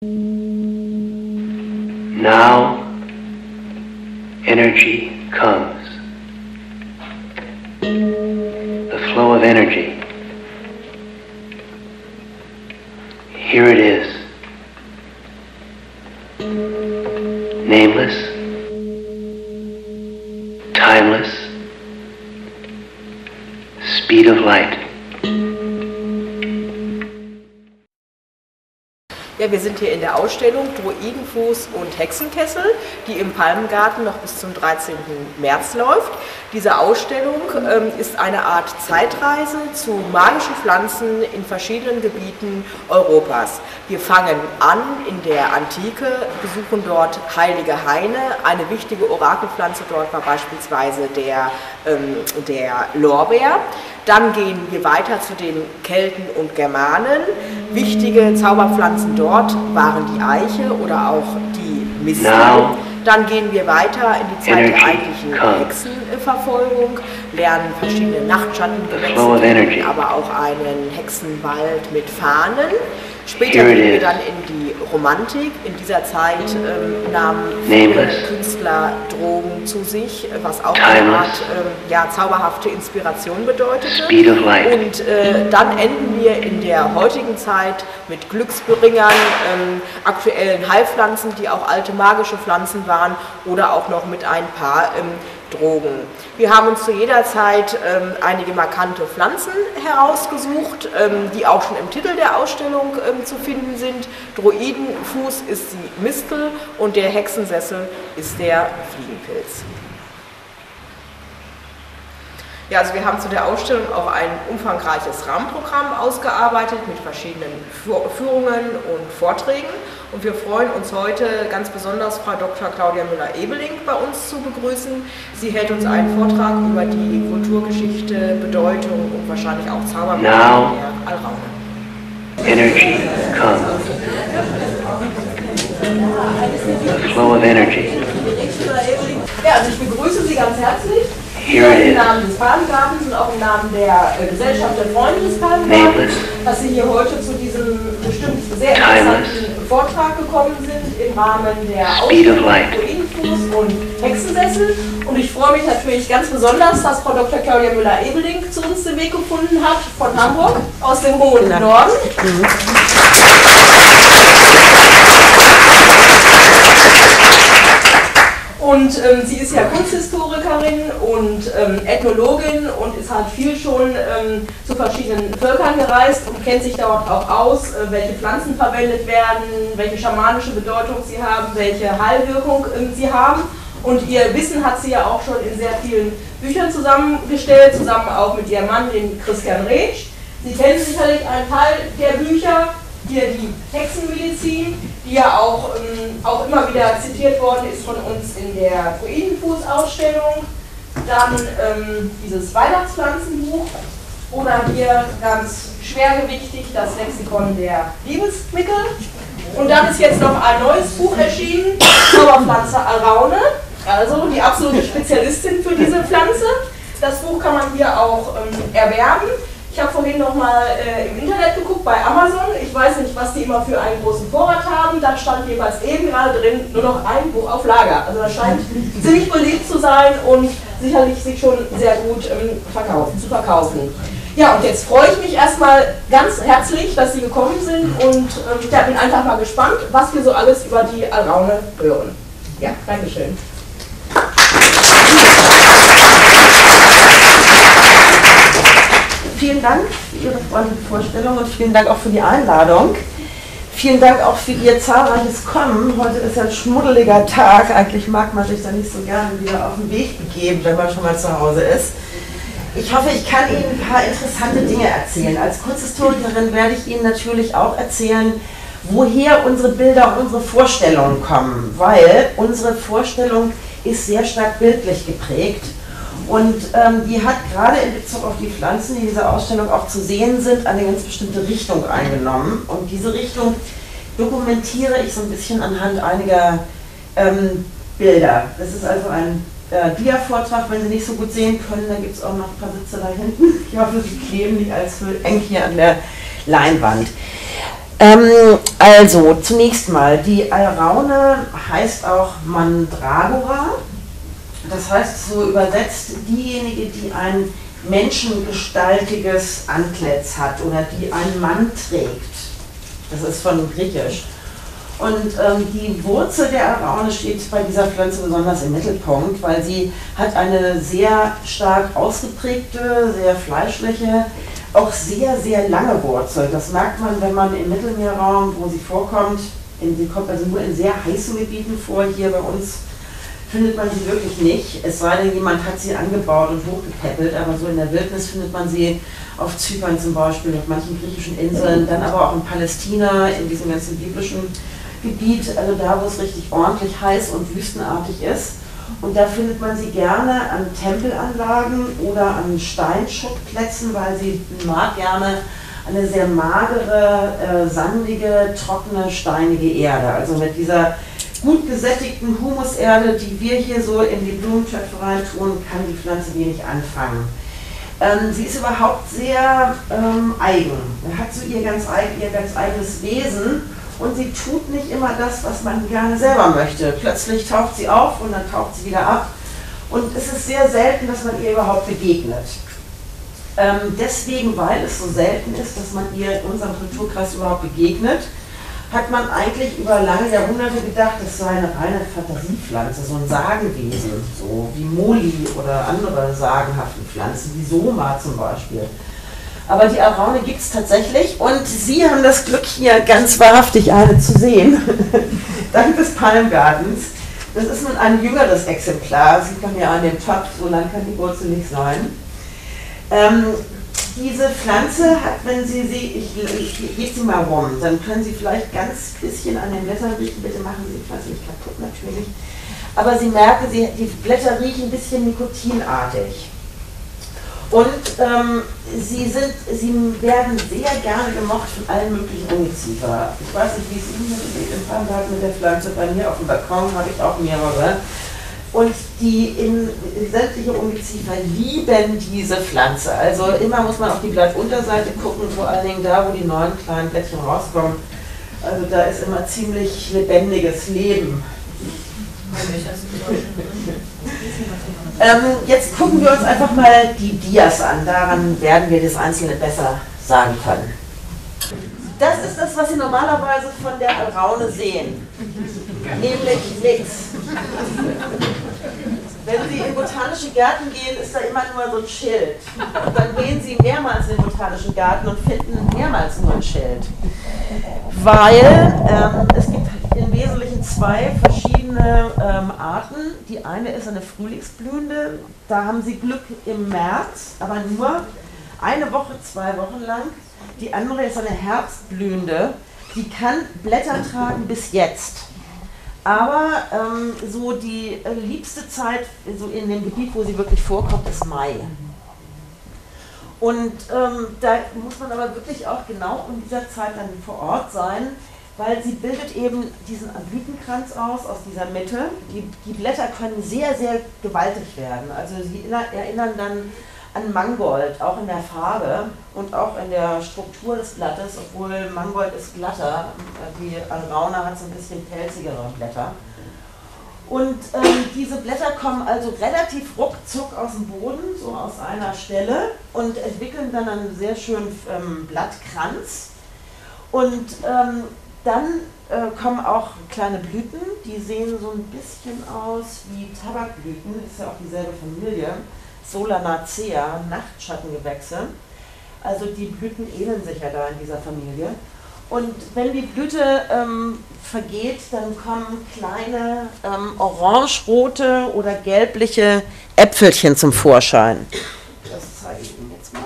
Now, energy comes. The flow of energy. Here it is. Nameless, timeless, speed of light. Ja, wir sind hier in der Ausstellung Druidenfuß und Hexenkessel, die im Palmengarten noch bis zum 13. März läuft. Diese Ausstellung ist eine Art Zeitreise zu magischen Pflanzen in verschiedenen Gebieten Europas. Wir fangen an in der Antike, besuchen dort heilige Haine. Eine wichtige Orakelpflanze dort war beispielsweise der Lorbeer. Dann gehen wir weiter zu den Kelten und Germanen. Wichtige Zauberpflanzen dort waren die Eiche oder auch die Mistel. Dann gehen wir weiter in die Zeit der eigentlichen Hexenverfolgung, lernen verschiedene Nachtschattengewächse kennen, aber auch einen Hexenwald mit Fahnen. Später gehen wir dann in die Romantik. In dieser Zeit nahmen viele Künstler Drogen zu sich, was auch eine Art zauberhafte Inspiration bedeutete. Und dann enden wir in der heutigen Zeit mit Glücksbringern, aktuellen Heilpflanzen, die auch alte magische Pflanzen waren, oder auch noch mit ein paar Drogen. Wir haben uns zu jeder Zeit einige markante Pflanzen herausgesucht, die auch schon im Titel der Ausstellung zu finden sind. Druidenfuß ist die Mistel und der Hexensessel ist der Fliegenpilz. Ja, also wir haben zu der Ausstellung auch ein umfangreiches Rahmenprogramm ausgearbeitet mit verschiedenen Führungen und Vorträgen. Und wir freuen uns heute ganz besonders, Frau Dr. Claudia Müller-Ebeling bei uns zu begrüßen. Sie hält uns einen Vortrag über die Kulturgeschichte, Bedeutung und wahrscheinlich auch Zaubermittel der Alraune. Energy comes. The flow of energy. Ja, also ich begrüße Sie ganz herzlich. Im Namen des Palmengartens und auch im Namen der Gesellschaft der Freunde des Palmengartens, dass Sie hier heute zu diesem bestimmt sehr interessanten Vortrag gekommen sind im Rahmen der Ausstellung Druidenfuß und Hexensessel. Und ich freue mich natürlich ganz besonders, dass Frau Dr. Claudia Müller-Ebeling zu uns den Weg gefunden hat, von Hamburg, aus dem hohen Norden. Und sie ist ja Kunsthistorikerin und Ethnologin und ist halt viel schon zu verschiedenen Völkern gereist und kennt sich dort auch aus, welche Pflanzen verwendet werden, welche schamanische Bedeutung sie haben, welche Heilwirkung sie haben. Und ihr Wissen hat sie ja auch schon in sehr vielen Büchern zusammengestellt, zusammen auch mit ihrem Mann, den Christian Reetsch. Sie kennen sicherlich einen Teil der Bücher. Hier die Hexenmedizin, die ja auch immer wieder zitiert worden ist von uns in der Druidenfuß-Ausstellung. Dann dieses Weihnachtspflanzenbuch oder hier ganz schwergewichtig das Lexikon der Liebesmittel. Und dann ist jetzt noch ein neues Buch erschienen, Zauberpflanze Alraune, also die absolute Spezialistin für diese Pflanze. Das Buch kann man hier auch erwerben. Ich habe vorhin noch mal im Internet geguckt, bei Amazon. Ich weiß nicht, was die immer für einen großen Vorrat haben. Da stand jeweils eben gerade drin, nur noch ein Buch auf Lager. Also das scheint ziemlich beliebt zu sein und sicherlich sich schon sehr gut zu verkaufen. Ja, und jetzt freue ich mich erstmal ganz herzlich, dass Sie gekommen sind und bin einfach mal gespannt, was wir so alles über die Alraune hören. Ja, Dankeschön. Vielen Dank für Ihre freundliche Vorstellung und vielen Dank auch für die Einladung. Vielen Dank auch für Ihr zahlreiches Kommen. Heute ist ja ein schmuddeliger Tag. Eigentlich mag man sich da nicht so gerne wieder auf den Weg begeben, wenn man schon mal zu Hause ist. Ich hoffe, ich kann Ihnen ein paar interessante Dinge erzählen. Als Kunsthistorikerin werde ich Ihnen natürlich auch erzählen, woher unsere Bilder und unsere Vorstellungen kommen, weil unsere Vorstellung ist sehr stark bildlich geprägt. Und die hat gerade in Bezug auf die Pflanzen, die in dieser Ausstellung auch zu sehen sind, eine ganz bestimmte Richtung eingenommen. Und diese Richtung dokumentiere ich so ein bisschen anhand einiger Bilder. Das ist also ein Dia-Vortrag, wenn Sie nicht so gut sehen können, da gibt es auch noch ein paar Sitze da hinten. Ich hoffe, Sie kleben nicht allzu eng hier an der Leinwand. Also, zunächst mal, die Alraune heißt auch Mandragora. Das heißt, so übersetzt, diejenige, die ein menschengestaltiges Antlitz hat oder die einen Mann trägt. Das ist von Griechisch. Und die Wurzel der Alraune steht bei dieser Pflanze besonders im Mittelpunkt, weil sie hat eine sehr stark ausgeprägte, sehr fleischliche, auch sehr, sehr lange Wurzel. Das merkt man, wenn man im Mittelmeerraum, wo sie vorkommt, sie kommt also nur in sehr heißen Gebieten vor. Hier bei uns findet man sie wirklich nicht, es sei denn, jemand hat sie angebaut und hochgepäppelt, aber so in der Wildnis findet man sie auf Zypern zum Beispiel, auf manchen griechischen Inseln, dann aber auch in Palästina, in diesem ganzen biblischen Gebiet, also da, wo es richtig ordentlich heiß und wüstenartig ist. Und da findet man sie gerne an Tempelanlagen oder an Steinschuttplätzen, weil sie mag gerne eine sehr magere, sandige, trockene, steinige Erde. Also mit dieser gut gesättigten Humuserde, die wir hier so in die Blumentöpfe reintun, kann die Pflanze wenig anfangen. Sie ist überhaupt sehr eigen. Hat so ihr ganz eigenes Wesen und sie tut nicht immer das, was man gerne selber möchte. Plötzlich taucht sie auf und dann taucht sie wieder ab. Und es ist sehr selten, dass man ihr überhaupt begegnet. Deswegen, weil es so selten ist, dass man ihr in unserem Kulturkreis überhaupt begegnet, hat man eigentlich über lange Jahrhunderte gedacht, das sei eine reine Fantasiepflanze, so ein Sagenwesen, so wie Moli oder andere sagenhaften Pflanzen, wie Soma zum Beispiel. Aber die Alraune gibt es tatsächlich und Sie haben das Glück, hier ganz wahrhaftig eine zu sehen, dank des Palmgartens. Das ist nun ein jüngeres Exemplar, sieht man ja an dem Topf, so lang kann die Wurzel nicht sein. Diese Pflanze hat, wenn Sie sie, ich gebe sie mal rum, dann können Sie vielleicht ganz bisschen an den Blättern riechen, bitte machen Sie die Pflanze nicht kaputt natürlich. Aber Sie merken, die Blätter riechen ein bisschen nikotinartig. Und sie werden sehr gerne gemocht von allen möglichen Ungeziefer. Ich weiß nicht, wie es Ihnen geht im Palmgarten mit der Pflanze, bei mir auf dem Balkon habe ich auch mehrere. Und sämtliche Ungeziefer lieben diese Pflanze. Also immer muss man auf die Blattunterseite gucken, vor allen Dingen da, wo die neuen kleinen Blättchen rauskommen. Also da ist immer ziemlich lebendiges Leben. Jetzt gucken wir uns einfach mal die Dias an. Daran werden wir das Einzelne besser sagen können. Das ist das, was Sie normalerweise von der Alraune sehen. Nämlich nichts. Wenn Sie in botanische Gärten gehen, ist da immer nur so ein Schild. Und dann gehen Sie mehrmals in den botanischen Garten und finden mehrmals nur ein Schild. Weil es gibt im Wesentlichen zwei verschiedene Arten. Die eine ist eine frühlingsblühende, da haben Sie Glück im März, aber nur eine Woche, 2 Wochen lang. Die andere ist eine herbstblühende, die kann Blätter tragen bis jetzt. Aber so die liebste Zeit, so in dem Gebiet, wo sie wirklich vorkommt, ist Mai. Und da muss man aber wirklich auch genau in dieser Zeit dann vor Ort sein, weil sie bildet eben diesen Blütenkranz aus dieser Mitte. Die Blätter können sehr, sehr gewaltig werden. Also sie erinnern dann an Mangold, auch in der Farbe und auch in der Struktur des Blattes, obwohl Mangold ist glatter, die Alraune hat so ein bisschen pelzigere Blätter. Und diese Blätter kommen also relativ ruckzuck aus dem Boden, so aus einer Stelle, und entwickeln dann einen sehr schönen Blattkranz. Und dann kommen auch kleine Blüten, die sehen so ein bisschen aus wie Tabakblüten, ist ja auch dieselbe Familie. Solanacea, Nachtschattengewächse. Also die Blüten ähneln sich ja da in dieser Familie. Und wenn die Blüte vergeht, dann kommen kleine orange-rote oder gelbliche Äpfelchen zum Vorschein. Das zeige ich Ihnen jetzt mal.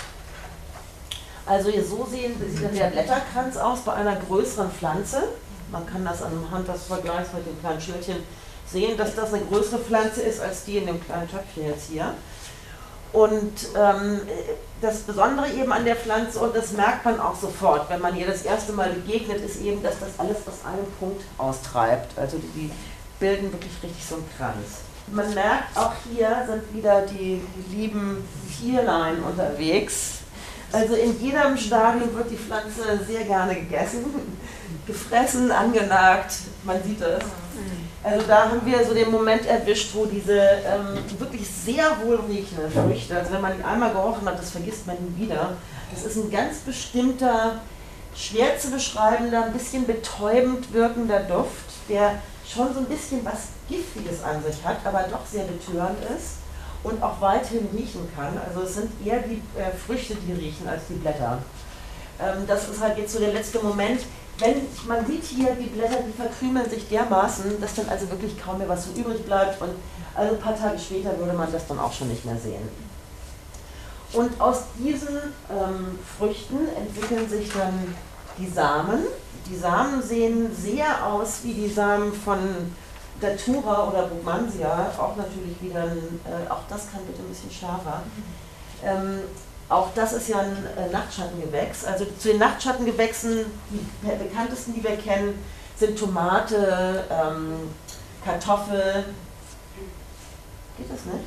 Also hier so sieht dann der Blätterkranz aus bei einer größeren Pflanze. Man kann das anhand des Vergleichs mit dem kleinen Schildchen sehen, dass das eine größere Pflanze ist als die in dem kleinen Töpfchen jetzt hier. Und das Besondere eben an der Pflanze, und das merkt man auch sofort, wenn man ihr das erste Mal begegnet, ist eben, dass das alles aus einem Punkt austreibt. Also die bilden wirklich richtig so einen Kranz. Man merkt, auch hier sind wieder die lieben Tierlein unterwegs. Also in jedem Stadium wird die Pflanze sehr gerne gegessen, gefressen, angenagt, man sieht es. Also da haben wir so den Moment erwischt, wo diese wirklich sehr wohlriechenden Früchte, also wenn man die einmal gerochen hat, das vergisst man nie wieder. Das ist ein ganz bestimmter, schwer zu beschreibender, ein bisschen betäubend wirkender Duft, der schon so ein bisschen was Giftiges an sich hat, aber doch sehr betörend ist und auch weithin riechen kann. Also es sind eher die Früchte, die riechen, als die Blätter. Das ist halt jetzt so der letzte Moment. Wenn man sieht hier, die Blätter, die verkrümeln sich dermaßen, dass dann also wirklich kaum mehr was so übrig bleibt und also ein paar Tage später würde man das dann auch schon nicht mehr sehen. Und aus diesen Früchten entwickeln sich dann die Samen. Die Samen sehen sehr aus wie die Samen von Datura oder Brugmansia, auch natürlich wieder, auch das kann bitte ein bisschen schärfer. Auch das ist ja ein Nachtschattengewächs. Also zu den Nachtschattengewächsen, die bekanntesten, die wir kennen, sind Tomate, Kartoffel. Geht das nicht?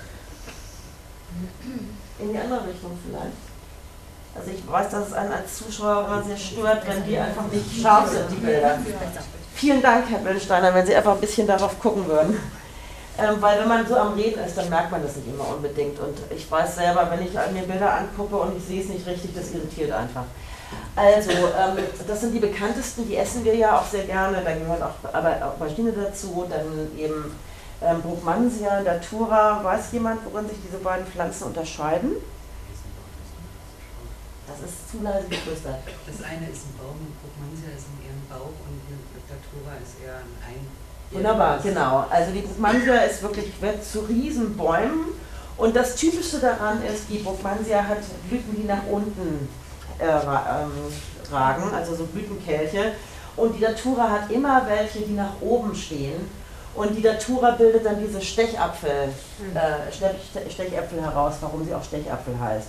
In die andere Richtung vielleicht. Also ich weiß, dass es einen als Zuschauer immer sehr stört, wenn die einfach nicht scharf sind, die Bilder. Vielen Dank, Herr Böllsteiner, wenn Sie einfach ein bisschen darauf gucken würden. Weil wenn man so am Reden ist, dann merkt man das nicht immer unbedingt. Und ich weiß selber, wenn ich mir Bilder angucke und ich sehe es nicht richtig, das irritiert einfach. Also, das sind die bekanntesten, die essen wir ja auch sehr gerne. Da gehört auch Aubergine dazu, dann eben Brugmansia, Datura. Weiß jemand, worin sich diese beiden Pflanzen unterscheiden? Das ist zu leise geflüstert. Das eine ist ein Baum, Brugmansia ist eher ein Bauch und Datura ist eher ein Wunderbar, genau. Also die Brugmansia wird zu Riesenbäumen und das Typische daran ist, die Brugmansia hat Blüten, die nach unten ragen, also so Blütenkelche, und die Datura hat immer welche, die nach oben stehen und die Datura bildet dann diese Stechäpfel heraus, warum sie auch Stechapfel heißt.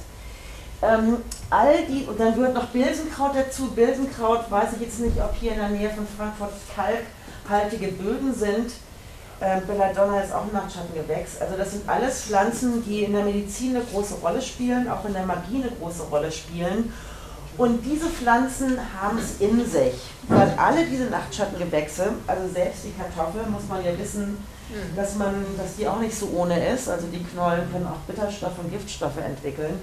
Und dann gehört noch Bilsenkraut dazu. Bilsenkraut weiß ich jetzt nicht, ob hier in der Nähe von Frankfurt kalkhaltige Böden sind. Belladonna ist auch ein Nachtschattengewächs. Also das sind alles Pflanzen, die in der Medizin eine große Rolle spielen, auch in der Magie eine große Rolle spielen. Und diese Pflanzen haben es in sich, weil alle diese Nachtschattengewächse, also selbst die Kartoffel, muss man ja wissen, dass die auch nicht so ohne ist. Also die Knollen können auch Bitterstoffe und Giftstoffe entwickeln.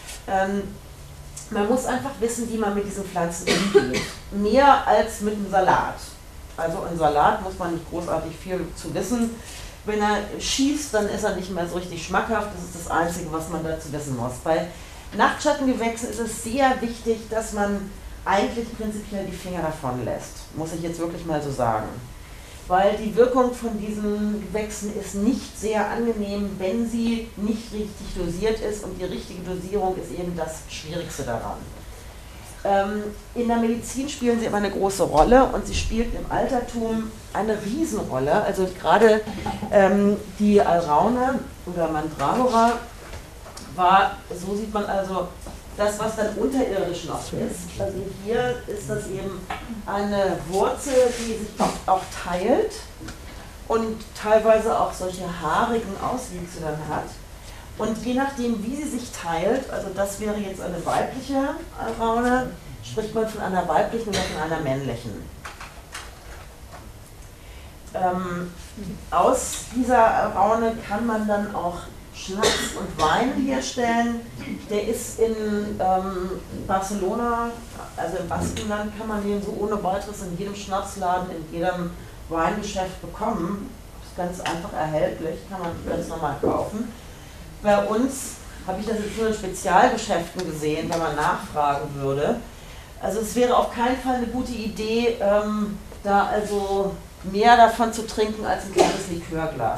Man muss einfach wissen, wie man mit diesen Pflanzen umgeht. Mehr als mit einem Salat. Also ein Salat muss man nicht großartig viel zu wissen. Wenn er schießt, dann ist er nicht mehr so richtig schmackhaft. Das ist das Einzige, was man dazu wissen muss. Bei Nachtschattengewächsen ist es sehr wichtig, dass man eigentlich prinzipiell die Finger davon lässt. Muss ich jetzt wirklich mal so sagen. Weil die Wirkung von diesen Gewächsen ist nicht sehr angenehm, wenn sie nicht richtig dosiert ist, und die richtige Dosierung ist eben das Schwierigste daran. In der Medizin spielen sie immer eine große Rolle und sie spielten im Altertum eine Riesenrolle. Also gerade die Alraune oder Mandragora war, so sieht man also das, was dann unterirdisch noch ist. Also hier ist das eben eine Wurzel, die sich auch teilt und teilweise auch solche haarigen Auswüchse dann hat. Und je nachdem, wie sie sich teilt, also das wäre jetzt eine weibliche Alraune, spricht man von einer weiblichen oder von einer männlichen. Aus dieser Alraune kann man dann auch Schnaps und Wein herstellen. Der ist in Barcelona, also im Baskenland, kann man den so ohne weiteres in jedem Schnapsladen, in jedem Weingeschäft bekommen. Ist ganz einfach erhältlich, kann man ganz normal kaufen. Bei uns habe ich das jetzt nur in Spezialgeschäften gesehen, wenn man nachfragen würde. Also es wäre auf keinen Fall eine gute Idee, da also mehr davon zu trinken als ein kleines Likörglas.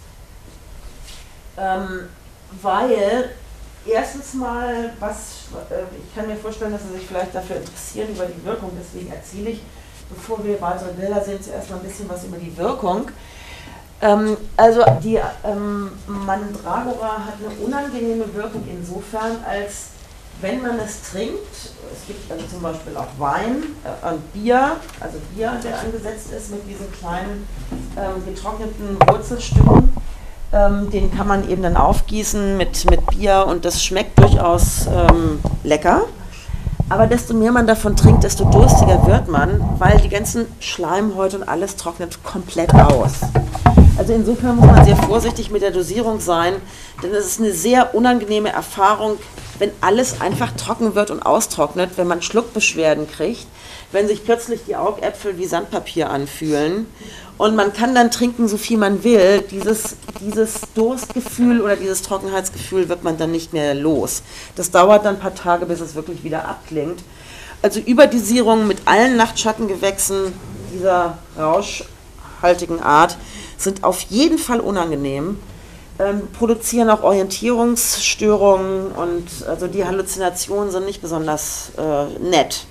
Weil erstens mal, ich kann mir vorstellen, dass Sie sich vielleicht dafür interessieren über die Wirkung, deswegen erzähle ich, bevor wir weitere Bilder sehen, zuerst mal ein bisschen was über die Wirkung. Also die Mandragora hat eine unangenehme Wirkung insofern, als wenn man es trinkt, es gibt also zum Beispiel auch Wein und Bier, also Bier, der angesetzt ist mit diesen kleinen getrockneten Wurzelstücken, Den kann man eben dann aufgießen mit Bier und das schmeckt durchaus lecker. Aber desto mehr man davon trinkt, desto durstiger wird man, weil die ganzen Schleimhäute und alles trocknet komplett aus. Also insofern muss man sehr vorsichtig mit der Dosierung sein, denn es ist eine sehr unangenehme Erfahrung, wenn alles einfach trocken wird und austrocknet, wenn man Schluckbeschwerden kriegt, wenn sich plötzlich die Augäpfel wie Sandpapier anfühlen. Und man kann dann trinken, so viel man will. Dieses Durstgefühl oder dieses Trockenheitsgefühl wird man dann nicht mehr los. Das dauert dann ein paar Tage, bis es wirklich wieder abklingt. Also Überdosierungen mit allen Nachtschattengewächsen dieser rauschhaltigen Art sind auf jeden Fall unangenehm, produzieren auch Orientierungsstörungen und also die Halluzinationen sind nicht besonders nett.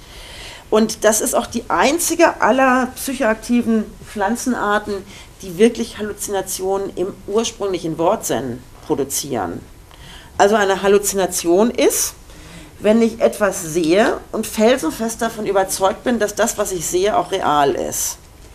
Und das ist auch die einzige aller psychoaktiven Pflanzenarten, die wirklich Halluzinationen im ursprünglichen Wortsinn produzieren. Also eine Halluzination ist, wenn ich etwas sehe und felsenfest davon überzeugt bin, dass das, was ich sehe, auch real ist.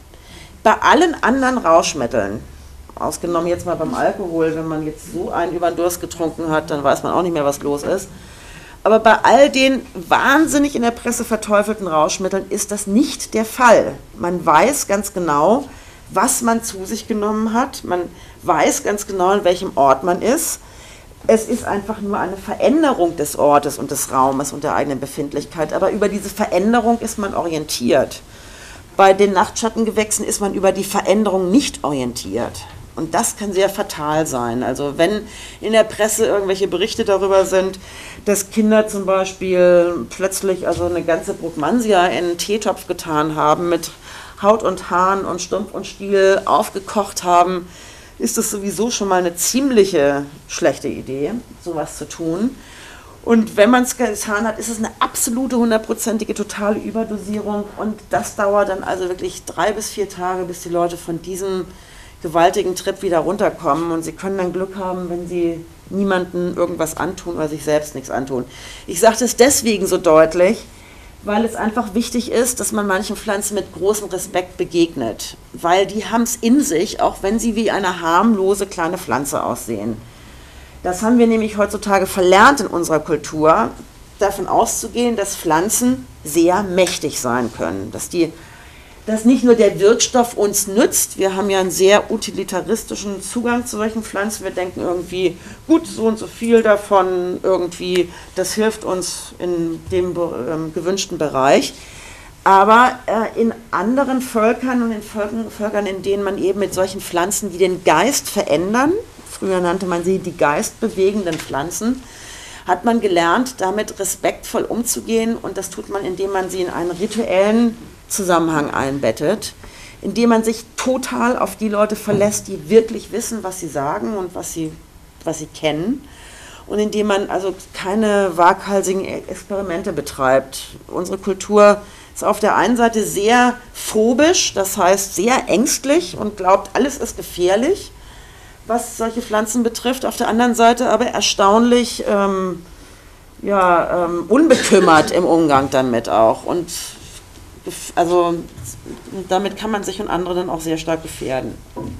Bei allen anderen Rauschmitteln, ausgenommen jetzt mal beim Alkohol, wenn man jetzt so einen über den Durst getrunken hat, dann weiß man auch nicht mehr, was los ist. Aber bei all den wahnsinnig in der Presse verteufelten Rauschmitteln ist das nicht der Fall. Man weiß ganz genau, was man zu sich genommen hat. Man weiß ganz genau, in welchem Ort man ist. Es ist einfach nur eine Veränderung des Ortes und des Raumes und der eigenen Befindlichkeit. Aber über diese Veränderung ist man orientiert. Bei den Nachtschattengewächsen ist man über die Veränderung nicht orientiert. Und das kann sehr fatal sein. Also wenn in der Presse irgendwelche Berichte darüber sind, dass Kinder zum Beispiel plötzlich also eine ganze Brugmansia in einen Teetopf getan haben, mit Haut und Haaren und Stumpf und Stiel aufgekocht haben, ist das sowieso schon mal eine ziemliche schlechte Idee, sowas zu tun. Und wenn man es getan hat, ist es eine absolute, 100%ige totale Überdosierung. Und das dauert dann also wirklich 3 bis 4 Tage, bis die Leute von diesem gewaltigen Trip wieder runterkommen. Und sie können dann Glück haben, wenn sie niemandem irgendwas antun oder sich selbst nichts antun. Ich sage das deswegen so deutlich, weil es einfach wichtig ist, dass man manchen Pflanzen mit großem Respekt begegnet. Weil die haben es in sich, auch wenn sie wie eine harmlose kleine Pflanze aussehen. Das haben wir nämlich heutzutage verlernt in unserer Kultur, davon auszugehen, dass Pflanzen sehr mächtig sein können. Dass nicht nur der Wirkstoff uns nützt, wir haben ja einen sehr utilitaristischen Zugang zu solchen Pflanzen. Wir denken irgendwie, gut, so und so viel davon, irgendwie, das hilft uns in dem gewünschten Bereich. Aber in anderen Völkern und in Völkern, in denen man eben mit solchen Pflanzen, die den Geist verändern, früher nannte man sie die geistbewegenden Pflanzen, hat man gelernt, damit respektvoll umzugehen. Und das tut man, indem man sie in einen rituellen Zusammenhang einbettet, indem man sich total auf die Leute verlässt, die wirklich wissen, was sie sagen und was sie kennen. Und indem man also keine waghalsigen Experimente betreibt. Unsere Kultur ist auf der einen Seite sehr phobisch, das heißt sehr ängstlich und glaubt, alles ist gefährlich, was solche Pflanzen betrifft. Auf der anderen Seite aber erstaunlich unbekümmert im Umgang damit auch. Und also damit kann man sich und andere dann auch sehr stark gefährden.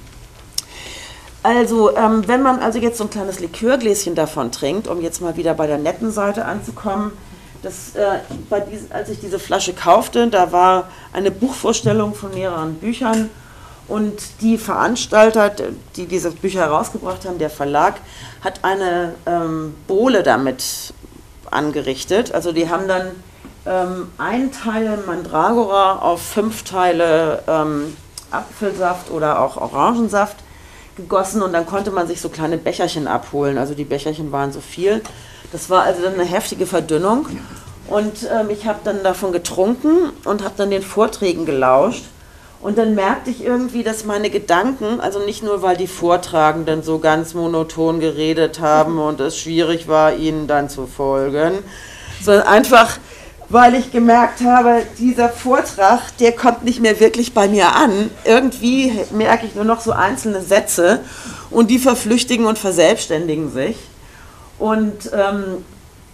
Also, wenn man also jetzt so ein kleines Likörgläschen davon trinkt, um jetzt mal wieder bei der netten Seite anzukommen, als ich diese Flasche kaufte, da war eine Buchvorstellung von mehreren Büchern und die Veranstalter, die diese Bücher herausgebracht haben, der Verlag, hat eine Bowle damit angerichtet. Also die haben dann 1 Teil Mandragora auf 5 Teile Apfelsaft oder auch Orangensaft gegossen und dann konnte man sich so kleine Becherchen abholen. Also die Becherchen waren so viel. Das war also dann eine heftige Verdünnung. Und ich habe dann davon getrunken und habe dann den Vorträgen gelauscht. Und dann merkte ich irgendwie, dass meine Gedanken, also nicht nur, weil die Vortragenden so ganz monoton geredet haben und es schwierig war, ihnen dann zu folgen, sondern einfach, weil ich gemerkt habe, dieser Vortrag, der kommt nicht mehr wirklich bei mir an. Irgendwie merke ich nur noch so einzelne Sätze und die verflüchtigen und verselbstständigen sich. Und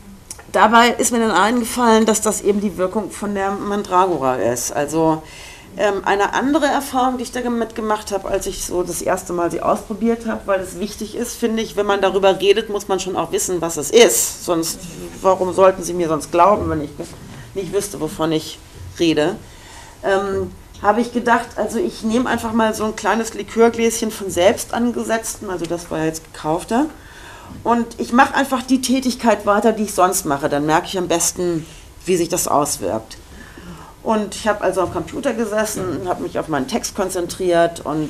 dabei ist mir dann eingefallen, dass das eben die Wirkung von der Mandragora ist. Also Eine andere Erfahrung, die ich damit gemacht habe, als ich so das erste Mal sie ausprobiert habe, weil es wichtig ist, finde ich, wenn man darüber redet, muss man schon auch wissen, was es ist. Sonst, warum sollten Sie mir sonst glauben, wenn ich nicht wüsste, wovon ich rede? Habe ich gedacht, also ich nehme einfach mal so ein kleines Likörgläschen von selbst angesetzten, also das war ja jetzt gekaufter, und ich mache einfach die Tätigkeit weiter, die ich sonst mache. Dann merke ich am besten, wie sich das auswirkt. Und ich habe also am Computer gesessen, habe mich auf meinen Text konzentriert und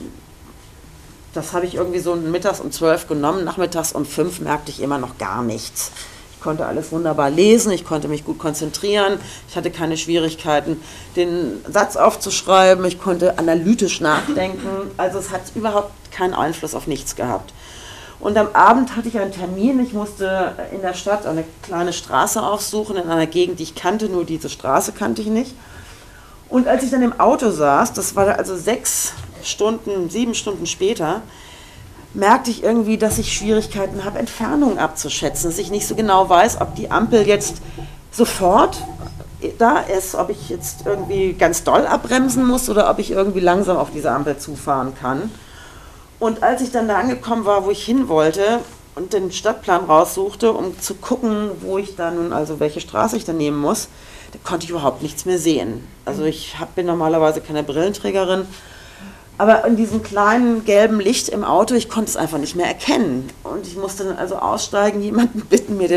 das habe ich irgendwie so mittags um 12 genommen. Nachmittags um 5 merkte ich immer noch gar nichts. Ich konnte alles wunderbar lesen, ich konnte mich gut konzentrieren, ich hatte keine Schwierigkeiten, den Satz aufzuschreiben, ich konnte analytisch nachdenken. Also es hat überhaupt keinen Einfluss auf nichts gehabt. Und am Abend hatte ich einen Termin, ich musste in der Stadt eine kleine Straße aufsuchen, in einer Gegend, die ich kannte, nur diese Straße kannte ich nicht. Und als ich dann im Auto saß, das war also 7 Stunden später, merkte ich irgendwie, dass ich Schwierigkeiten habe, Entfernung abzuschätzen, dass ich nicht so genau weiß, ob die Ampel jetzt sofort da ist, ob ich jetzt irgendwie ganz doll abbremsen muss oder ob ich irgendwie langsam auf diese Ampel zufahren kann. Und als ich dann da angekommen war, wo ich hin wollte und den Stadtplan raussuchte, um zu gucken, wo ich da nun, also welche Straße ich da nehmen muss, da konnte ich überhaupt nichts mehr sehen. Also ich bin normalerweise keine Brillenträgerin, aber in diesem kleinen gelben Licht im Auto, ich konnte es einfach nicht mehr erkennen. Und ich musste dann also aussteigen, jemanden bitten, mir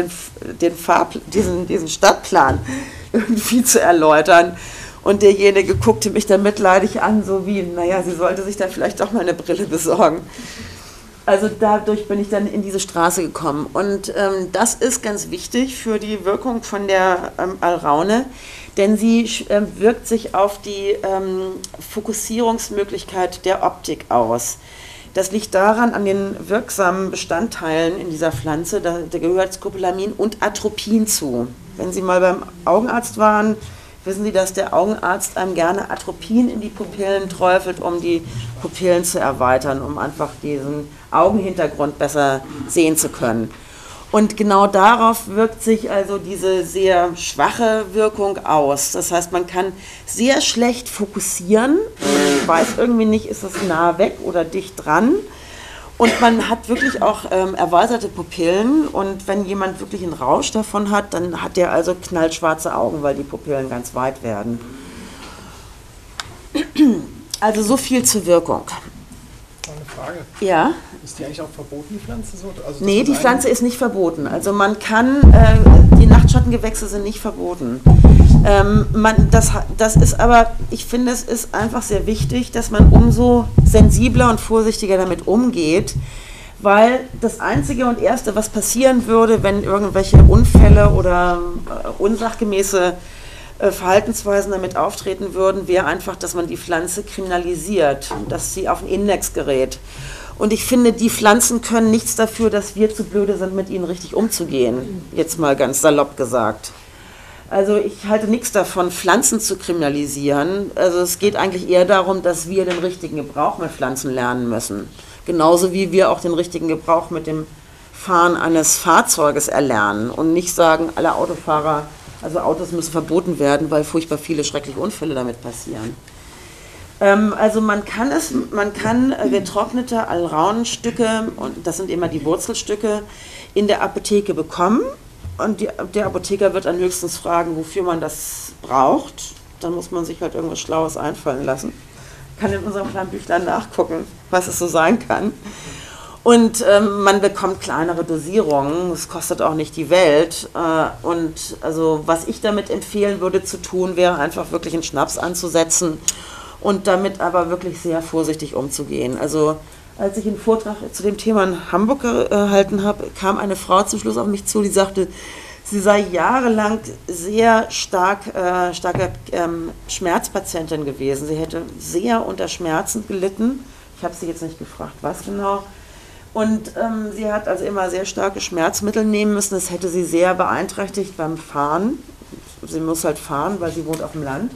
diesen Stadtplan irgendwie zu erläutern. Und derjenige guckte mich dann mitleidig an, so wie, naja, sie sollte sich dann vielleicht doch mal eine Brille besorgen. Also dadurch bin ich dann in diese Straße gekommen. Und das ist ganz wichtig für die Wirkung von der Alraune, denn sie wirkt sich auf die Fokussierungsmöglichkeit der Optik aus. Das liegt daran, an den wirksamen Bestandteilen in dieser Pflanze, da gehört Scopolamin und Atropin zu. Wenn Sie mal beim Augenarzt waren, wissen Sie, dass der Augenarzt einem gerne Atropin in die Pupillen träufelt, um die Pupillen zu erweitern, um einfach diesen Augenhintergrund besser sehen zu können. Und genau darauf wirkt sich also diese sehr schwache Wirkung aus. Das heißt, man kann sehr schlecht fokussieren, man weiß irgendwie nicht, ist das nah weg oder dicht dran. Und man hat wirklich auch erweiterte Pupillen, und wenn jemand wirklich einen Rausch davon hat, dann hat der also knallschwarze Augen, weil die Pupillen ganz weit werden. Also so viel zur Wirkung. Eine Frage. Ja? Ist die eigentlich auch verboten, die Pflanze? Also nee, die Pflanze ist nicht verboten. Also man kann, die Nachtschattengewächse sind nicht verboten. Das ist aber, ich finde, es ist einfach sehr wichtig, dass man umso sensibler und vorsichtiger damit umgeht, weil das Einzige und Erste, was passieren würde, wenn irgendwelche Unfälle oder unsachgemäße Verhaltensweisen damit auftreten würden, wäre einfach, dass man die Pflanze kriminalisiert, dass sie auf den Index gerät. Und ich finde, die Pflanzen können nichts dafür, dass wir zu blöde sind, mit ihnen richtig umzugehen. Jetzt mal ganz salopp gesagt. Also ich halte nichts davon, Pflanzen zu kriminalisieren. Also es geht eigentlich eher darum, dass wir den richtigen Gebrauch mit Pflanzen lernen müssen. Genauso wie wir auch den richtigen Gebrauch mit dem Fahren eines Fahrzeuges erlernen und nicht sagen, alle Autofahrer, also Autos müssen verboten werden, weil furchtbar viele schreckliche Unfälle damit passieren. Also man kann getrocknete Alraunenstücke, und das sind immer die Wurzelstücke, in der Apotheke bekommen. Und der Apotheker wird dann höchstens fragen, wofür man das braucht. Dann muss man sich halt irgendwas Schlaues einfallen lassen. Kann in unserem kleinen Büchlein nachgucken, was es so sein kann. Und man bekommt kleinere Dosierungen, es kostet auch nicht die Welt. Und also was ich damit empfehlen würde zu tun, wäre einfach wirklich einen Schnaps anzusetzen und damit aber wirklich sehr vorsichtig umzugehen. Also als ich einen Vortrag zu dem Thema in Hamburg gehalten habe, kam eine Frau zum Schluss auf mich zu, die sagte, sie sei jahrelang sehr starke Schmerzpatientin gewesen. Sie hätte sehr unter Schmerzen gelitten. Ich habe sie jetzt nicht gefragt, was genau. Und sie hat also immer sehr starke Schmerzmittel nehmen müssen. Das hätte sie sehr beeinträchtigt beim Fahren. Sie muss halt fahren, weil sie wohnt auf dem Land.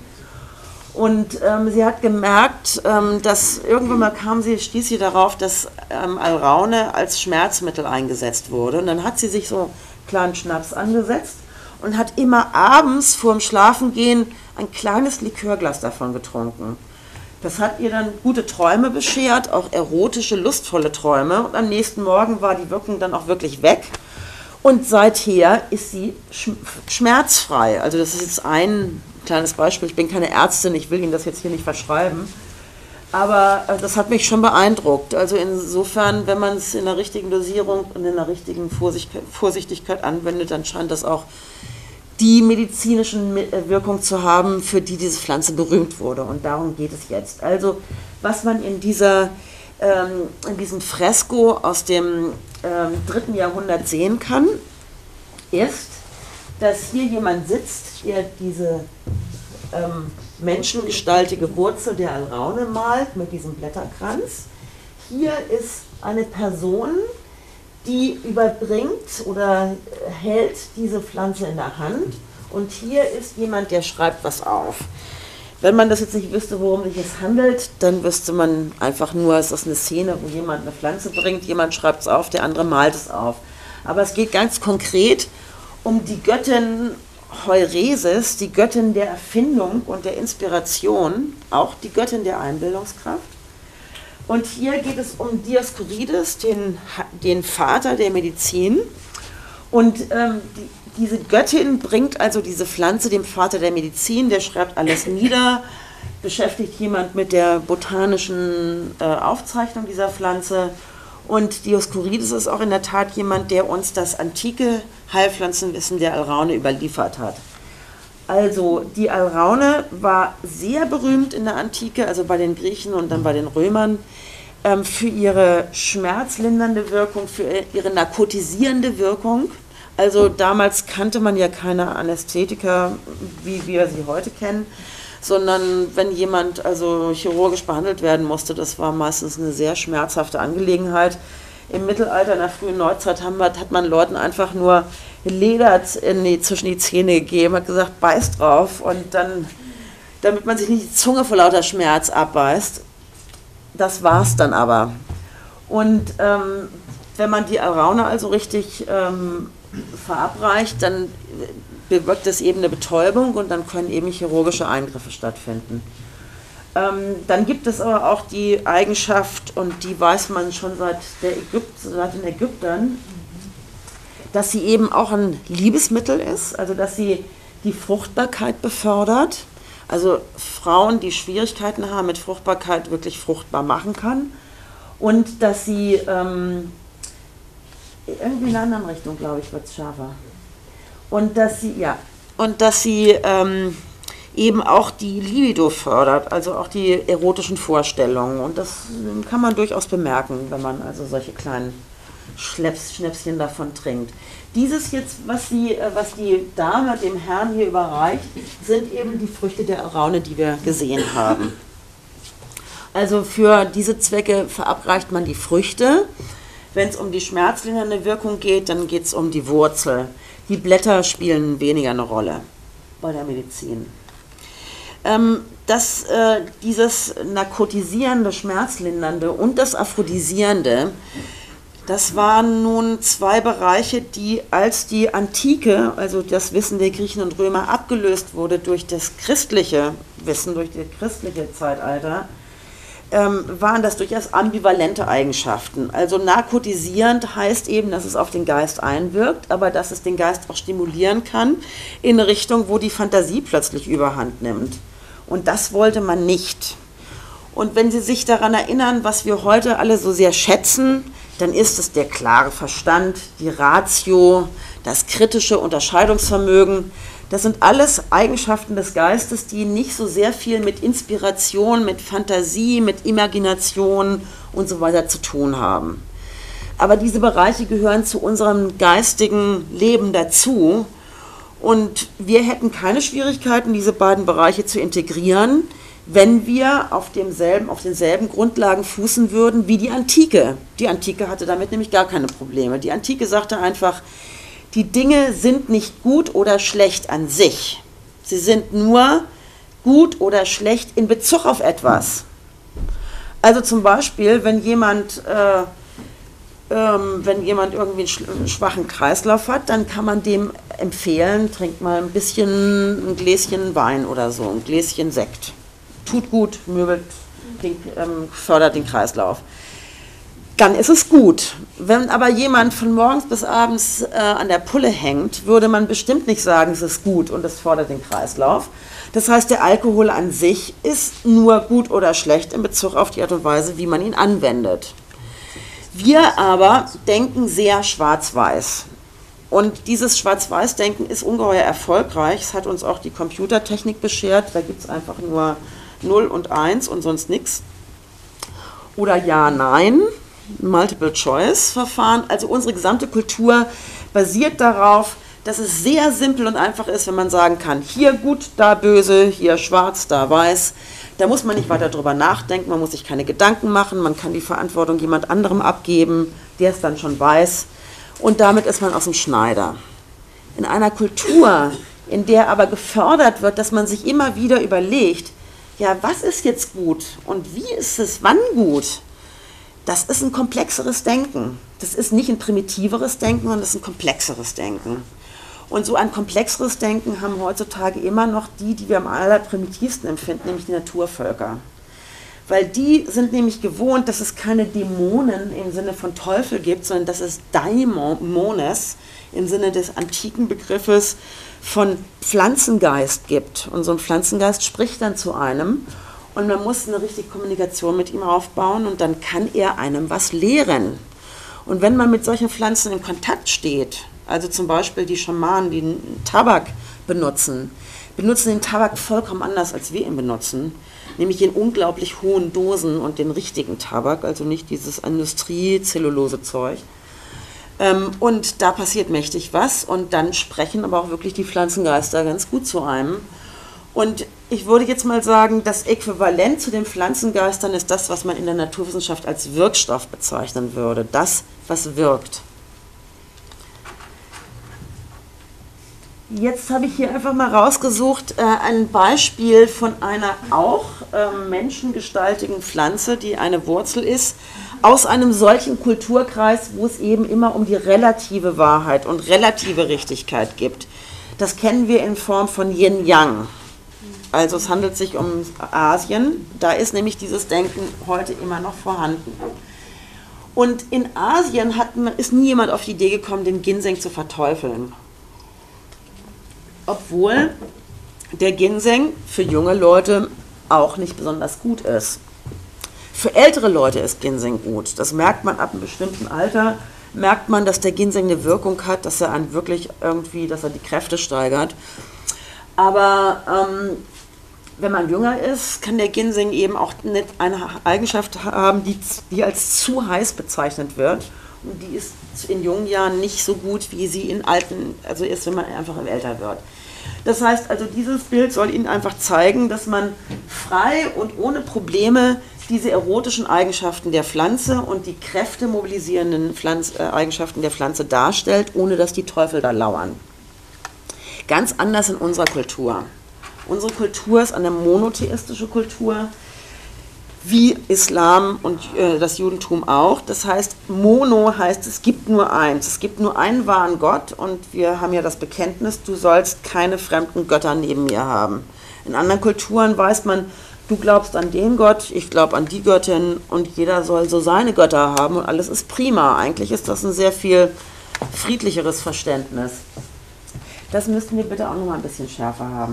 Und sie hat gemerkt, dass irgendwann mal stieß sie darauf, dass Alraune als Schmerzmittel eingesetzt wurde. Und dann hat sie sich so einen kleinen Schnaps angesetzt und hat immer abends vorm Schlafengehen ein kleines Likörglas davon getrunken. Das hat ihr dann gute Träume beschert, auch erotische, lustvolle Träume. Und am nächsten Morgen war die Wirkung dann auch wirklich weg. Und seither ist sie schmerzfrei. Also das ist jetzt ein kleines Beispiel. Ich bin keine Ärztin, ich will Ihnen das jetzt hier nicht verschreiben. Aber das hat mich schon beeindruckt. Also insofern, wenn man es in der richtigen Dosierung und in der richtigen Vorsichtigkeit anwendet, dann scheint das auch die medizinischen Wirkung zu haben, für die diese Pflanze berühmt wurde. Und darum geht es jetzt. Also was man in diesem Fresko aus dem 3. Jahrhundert sehen kann, ist, dass hier jemand sitzt, der diese menschengestaltige Wurzel der Alraune malt mit diesem Blätterkranz. Hier ist eine Person, die überbringt oder hält diese Pflanze in der Hand, und hier ist jemand, der schreibt was auf. Wenn man das jetzt nicht wüsste, worum sich es handelt, dann wüsste man einfach nur, es ist eine Szene, wo jemand eine Pflanze bringt, jemand schreibt es auf, der andere malt es auf. Aber es geht ganz konkret um die Göttin Heuresis, die Göttin der Erfindung und der Inspiration, auch die Göttin der Einbildungskraft. Und hier geht es um Dioskurides, den Vater der Medizin. Und diese Göttin bringt also diese Pflanze dem Vater der Medizin, der schreibt alles nieder, beschäftigt jemand mit der botanischen Aufzeichnung dieser Pflanze. Und Dioskurides ist auch in der Tat jemand, der uns das antike Heilpflanzenwissen der Alraune überliefert hat. Also die Alraune war sehr berühmt in der Antike, also bei den Griechen und dann bei den Römern, für ihre schmerzlindernde Wirkung, für ihre narkotisierende Wirkung. Also damals kannte man ja keine Anästhetika, wie wir sie heute kennen, sondern wenn jemand also chirurgisch behandelt werden musste, das war meistens eine sehr schmerzhafte Angelegenheit. Im Mittelalter, in der frühen Neuzeit hat man Leuten einfach nur Leder zwischen die Zähne gegeben, hat gesagt, beiß drauf, und dann, damit man sich nicht die Zunge vor lauter Schmerz abbeißt. Das war's dann aber. Und wenn man die Alraune also richtig verabreicht, dann bewirkt es eben eine Betäubung, und dann können eben chirurgische Eingriffe stattfinden. Dann gibt es aber auch die Eigenschaft, und die weiß man schon seit den Ägyptern, dass sie eben auch ein Liebesmittel ist, also dass sie die Fruchtbarkeit befördert, also Frauen, die Schwierigkeiten haben mit Fruchtbarkeit, wirklich fruchtbar machen kann, und dass sie irgendwie in einer anderen Richtung, glaube ich, wird es schärfer. Und dass sie eben auch die Libido fördert, also auch die erotischen Vorstellungen. Und das kann man durchaus bemerken, wenn man also solche kleinen Schnäpschen davon trinkt. Dieses jetzt, was die Dame dem Herrn hier überreicht, sind eben die Früchte der Alraune, die wir gesehen haben. Also für diese Zwecke verabreicht man die Früchte. Wenn es um die schmerzlindernde Wirkung geht, dann geht es um die Wurzel. Die Blätter spielen weniger eine Rolle bei der Medizin. Dieses narkotisierende, schmerzlindernde und das aphrodisierende, das waren nun zwei Bereiche, die, als die Antike, also das Wissen der Griechen und Römer, abgelöst wurde durch das christliche Wissen, durch das christliche Zeitalter, waren das durchaus ambivalente Eigenschaften. Also narkotisierend heißt eben, dass es auf den Geist einwirkt, aber dass es den Geist auch stimulieren kann in eine Richtung, wo die Fantasie plötzlich überhand nimmt. Und das wollte man nicht. Und wenn Sie sich daran erinnern, was wir heute alle so sehr schätzen, dann ist es der klare Verstand, die Ratio, das kritische Unterscheidungsvermögen. Das sind alles Eigenschaften des Geistes, die nicht so sehr viel mit Inspiration, mit Fantasie, mit Imagination und so weiter zu tun haben. Aber diese Bereiche gehören zu unserem geistigen Leben dazu. Und wir hätten keine Schwierigkeiten, diese beiden Bereiche zu integrieren, wenn wir auf denselben Grundlagen fußen würden wie die Antike. Die Antike hatte damit nämlich gar keine Probleme. Die Antike sagte einfach, die Dinge sind nicht gut oder schlecht an sich. Sie sind nur gut oder schlecht in Bezug auf etwas. Also zum Beispiel, wenn jemand irgendwie einen schwachen Kreislauf hat, dann kann man dem empfehlen, trinkt mal ein Gläschen Wein oder so, ein Gläschen Sekt. Tut gut, fördert den Kreislauf. Dann ist es gut. Wenn aber jemand von morgens bis abends an der Pulle hängt, würde man bestimmt nicht sagen, es ist gut und es fördert den Kreislauf. Das heißt, der Alkohol an sich ist nur gut oder schlecht in Bezug auf die Art und Weise, wie man ihn anwendet. Wir aber denken sehr schwarz-weiß. Und dieses Schwarz-Weiß-Denken ist ungeheuer erfolgreich. Es hat uns auch die Computertechnik beschert. Da gibt es einfach nur 0 und 1 und sonst nichts. Oder Ja, Nein, Multiple-Choice-Verfahren. Also unsere gesamte Kultur basiert darauf, dass es sehr simpel und einfach ist, wenn man sagen kann, hier gut, da böse, hier schwarz, da weiß. Da muss man nicht weiter drüber nachdenken, man muss sich keine Gedanken machen, man kann die Verantwortung jemand anderem abgeben, der es dann schon weiß. Und damit ist man aus dem Schneider. In einer Kultur, in der aber gefördert wird, dass man sich immer wieder überlegt, ja, was ist jetzt gut und wie ist es wann gut? Das ist ein komplexeres Denken. Das ist nicht ein primitiveres Denken, sondern das ist ein komplexeres Denken. Und so ein komplexeres Denken haben heutzutage immer noch die wir am allerprimitivsten empfinden, nämlich die Naturvölker. Weil die sind nämlich gewohnt, dass es keine Dämonen im Sinne von Teufel gibt, sondern dass es Daimones im Sinne des antiken Begriffes von Pflanzengeist gibt. Und so ein Pflanzengeist spricht dann zu einem und man muss eine richtige Kommunikation mit ihm aufbauen und dann kann er einem was lehren. Und wenn man mit solchen Pflanzen in Kontakt steht, also zum Beispiel die Schamanen, die Tabak benutzen den Tabak vollkommen anders, als wir ihn benutzen, nämlich in unglaublich hohen Dosen und den richtigen Tabak, also nicht dieses Industrie-Zellulose-Zeug. Und da passiert mächtig was und dann sprechen aber auch wirklich die Pflanzengeister ganz gut zu einem. Und ich würde jetzt mal sagen, das Äquivalent zu den Pflanzengeistern ist das, was man in der Naturwissenschaft als Wirkstoff bezeichnen würde, das, was wirkt. Jetzt habe ich hier einfach mal rausgesucht ein Beispiel von einer auch menschengestaltigen Pflanze, die eine Wurzel ist, aus einem solchen Kulturkreis, wo es eben immer um die relative Wahrheit und relative Richtigkeit gibt. Das kennen wir in Form von Yin-Yang. Also es handelt sich um Asien, da ist nämlich dieses Denken heute immer noch vorhanden. Und in Asien ist nie jemand auf die Idee gekommen, den Ginseng zu verteufeln. Obwohl der Ginseng für junge Leute auch nicht besonders gut ist. Für ältere Leute ist Ginseng gut. Das merkt man ab einem bestimmten Alter, merkt man, dass der Ginseng eine Wirkung hat, dass er einen wirklich irgendwie, dass er die Kräfte steigert. Aber wenn man jünger ist, kann der Ginseng eben auch eine Eigenschaft haben, die als zu heiß bezeichnet wird. Und die ist in jungen Jahren nicht so gut, wie sie in alten, also ist, wenn man einfach älter wird. Das heißt also, dieses Bild soll Ihnen einfach zeigen, dass man frei und ohne Probleme diese erotischen Eigenschaften der Pflanze und die kräftemobilisierenden Eigenschaften der Pflanze darstellt, ohne dass die Teufel da lauern. Ganz anders in unserer Kultur. Unsere Kultur ist eine monotheistische Kultur, wie Islam und das Judentum auch. Das heißt, Mono heißt, es gibt nur eins. Es gibt nur einen wahren Gott und wir haben ja das Bekenntnis, du sollst keine fremden Götter neben mir haben. In anderen Kulturen weiß man, du glaubst an den Gott, ich glaube an die Göttin und jeder soll so seine Götter haben und alles ist prima. Eigentlich ist das ein sehr viel friedlicheres Verständnis. Das müssten wir bitte auch noch mal ein bisschen schärfer haben.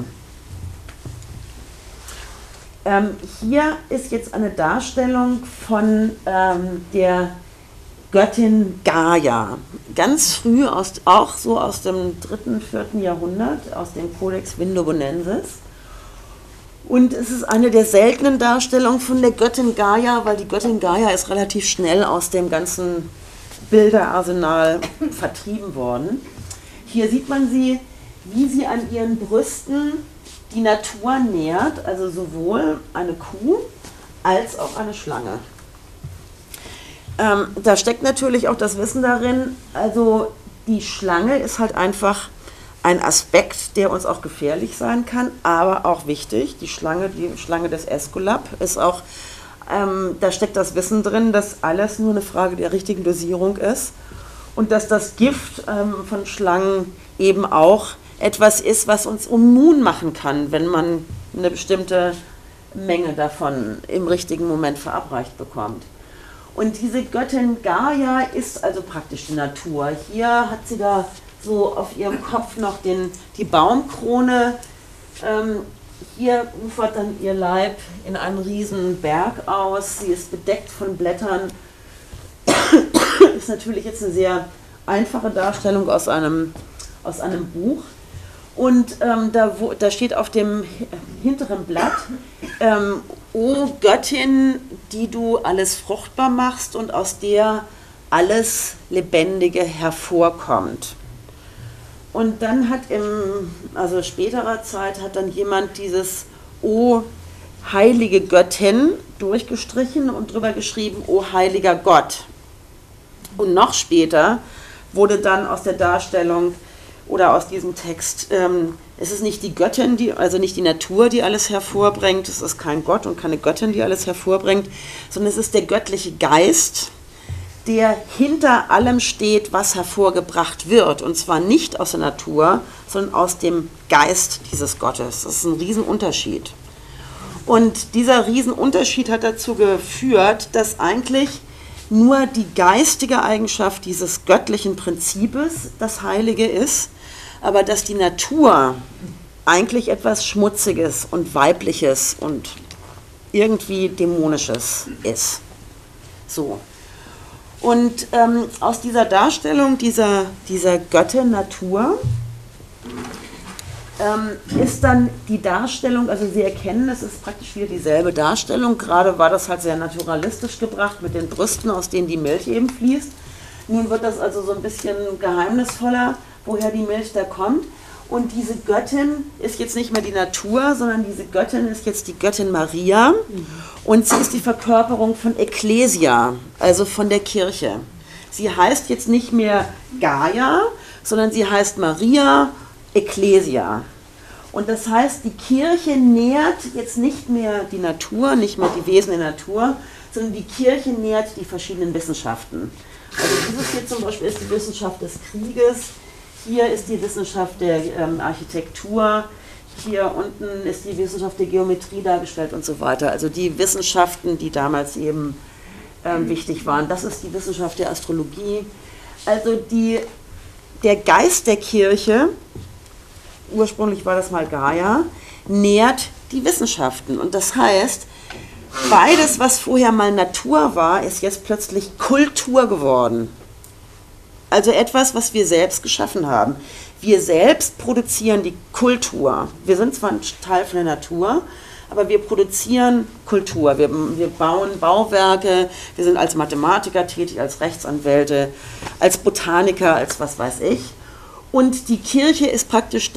Hier ist jetzt eine Darstellung von der Göttin Gaia. Ganz früh, auch so aus dem 3., 4. Jahrhundert, aus dem Codex Vindobonensis. Und es ist eine der seltenen Darstellungen von der Göttin Gaia, weil die Göttin Gaia ist relativ schnell aus dem ganzen Bilderarsenal vertrieben worden. Hier sieht man sie, wie sie an ihren Brüsten die Natur nährt, also sowohl eine Kuh als auch eine Schlange. Da steckt natürlich auch das Wissen darin, also die Schlange ist halt einfach ein Aspekt, der uns auch gefährlich sein kann, aber auch wichtig. Die Schlange des Äskulap ist auch, da steckt das Wissen drin, dass alles nur eine Frage der richtigen Dosierung ist und dass das Gift von Schlangen eben auch etwas ist, was uns immun machen kann, wenn man eine bestimmte Menge davon im richtigen Moment verabreicht bekommt. Und diese Göttin Gaia ist also praktisch die Natur. Hier hat sie da so auf ihrem Kopf noch die Baumkrone. Hier ufert dann ihr Leib in einen riesen Berg aus. Sie ist bedeckt von Blättern. Ist natürlich jetzt eine sehr einfache Darstellung aus einem Buch. Und da steht auf dem hinteren Blatt, O Göttin, die du alles fruchtbar machst und aus der alles Lebendige hervorkommt. Und dann hat also späterer Zeit hat dann jemand dieses O heilige Göttin durchgestrichen und drüber geschrieben, O heiliger Gott. Und noch später wurde dann aus der Darstellung oder aus diesem Text, es ist nicht die Göttin, also nicht die Natur, die alles hervorbringt, es ist kein Gott und keine Göttin, die alles hervorbringt, sondern es ist der göttliche Geist, der hinter allem steht, was hervorgebracht wird. Und zwar nicht aus der Natur, sondern aus dem Geist dieses Gottes. Das ist ein Riesenunterschied. Und dieser Riesenunterschied hat dazu geführt, dass eigentlich nur die geistige Eigenschaft dieses göttlichen Prinzips das Heilige ist, aber dass die Natur eigentlich etwas Schmutziges und Weibliches und irgendwie Dämonisches ist. So. Und aus dieser Darstellung dieser Göttin Natur ist dann die Darstellung, also Sie erkennen, es ist praktisch wieder dieselbe Darstellung, gerade war das halt sehr naturalistisch gebracht mit den Brüsten, aus denen die Milch eben fließt. Nun wird das also so ein bisschen geheimnisvoller, woher die Milch da kommt. Und diese Göttin ist jetzt nicht mehr die Natur, sondern diese Göttin ist jetzt die Göttin Maria. Und sie ist die Verkörperung von Ekklesia, also von der Kirche. Sie heißt jetzt nicht mehr Gaia, sondern sie heißt Maria Ekklesia. Und das heißt, die Kirche nährt jetzt nicht mehr die Natur, nicht mehr die Wesen der Natur, sondern die Kirche nährt die verschiedenen Wissenschaften. Also dieses hier zum Beispiel ist die Wissenschaft des Krieges, hier ist die Wissenschaft der Architektur, hier unten ist die Wissenschaft der Geometrie dargestellt und so weiter. Also die Wissenschaften, die damals eben wichtig waren. Das ist die Wissenschaft der Astrologie. Also der Geist der Kirche, ursprünglich war das mal Gaia, nährt die Wissenschaften. Und das heißt, beides, was vorher mal Natur war, ist jetzt plötzlich Kultur geworden. Also etwas, was wir selbst geschaffen haben. Wir selbst produzieren die Kultur. Wir sind zwar ein Teil von der Natur, aber wir produzieren Kultur. Wir bauen Bauwerke, wir sind als Mathematiker tätig, als Rechtsanwälte, als Botaniker, als was weiß ich. Und die Kirche ist praktisch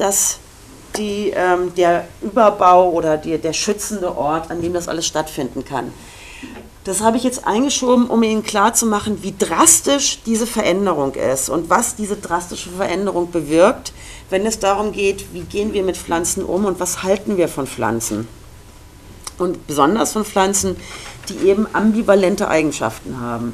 der Überbau oder der schützende Ort, an dem das alles stattfinden kann. Das habe ich jetzt eingeschoben, um Ihnen klarzumachen, wie drastisch diese Veränderung ist und was diese drastische Veränderung bewirkt, wenn es darum geht, wie gehen wir mit Pflanzen um und was halten wir von Pflanzen. Und besonders von Pflanzen, die eben ambivalente Eigenschaften haben.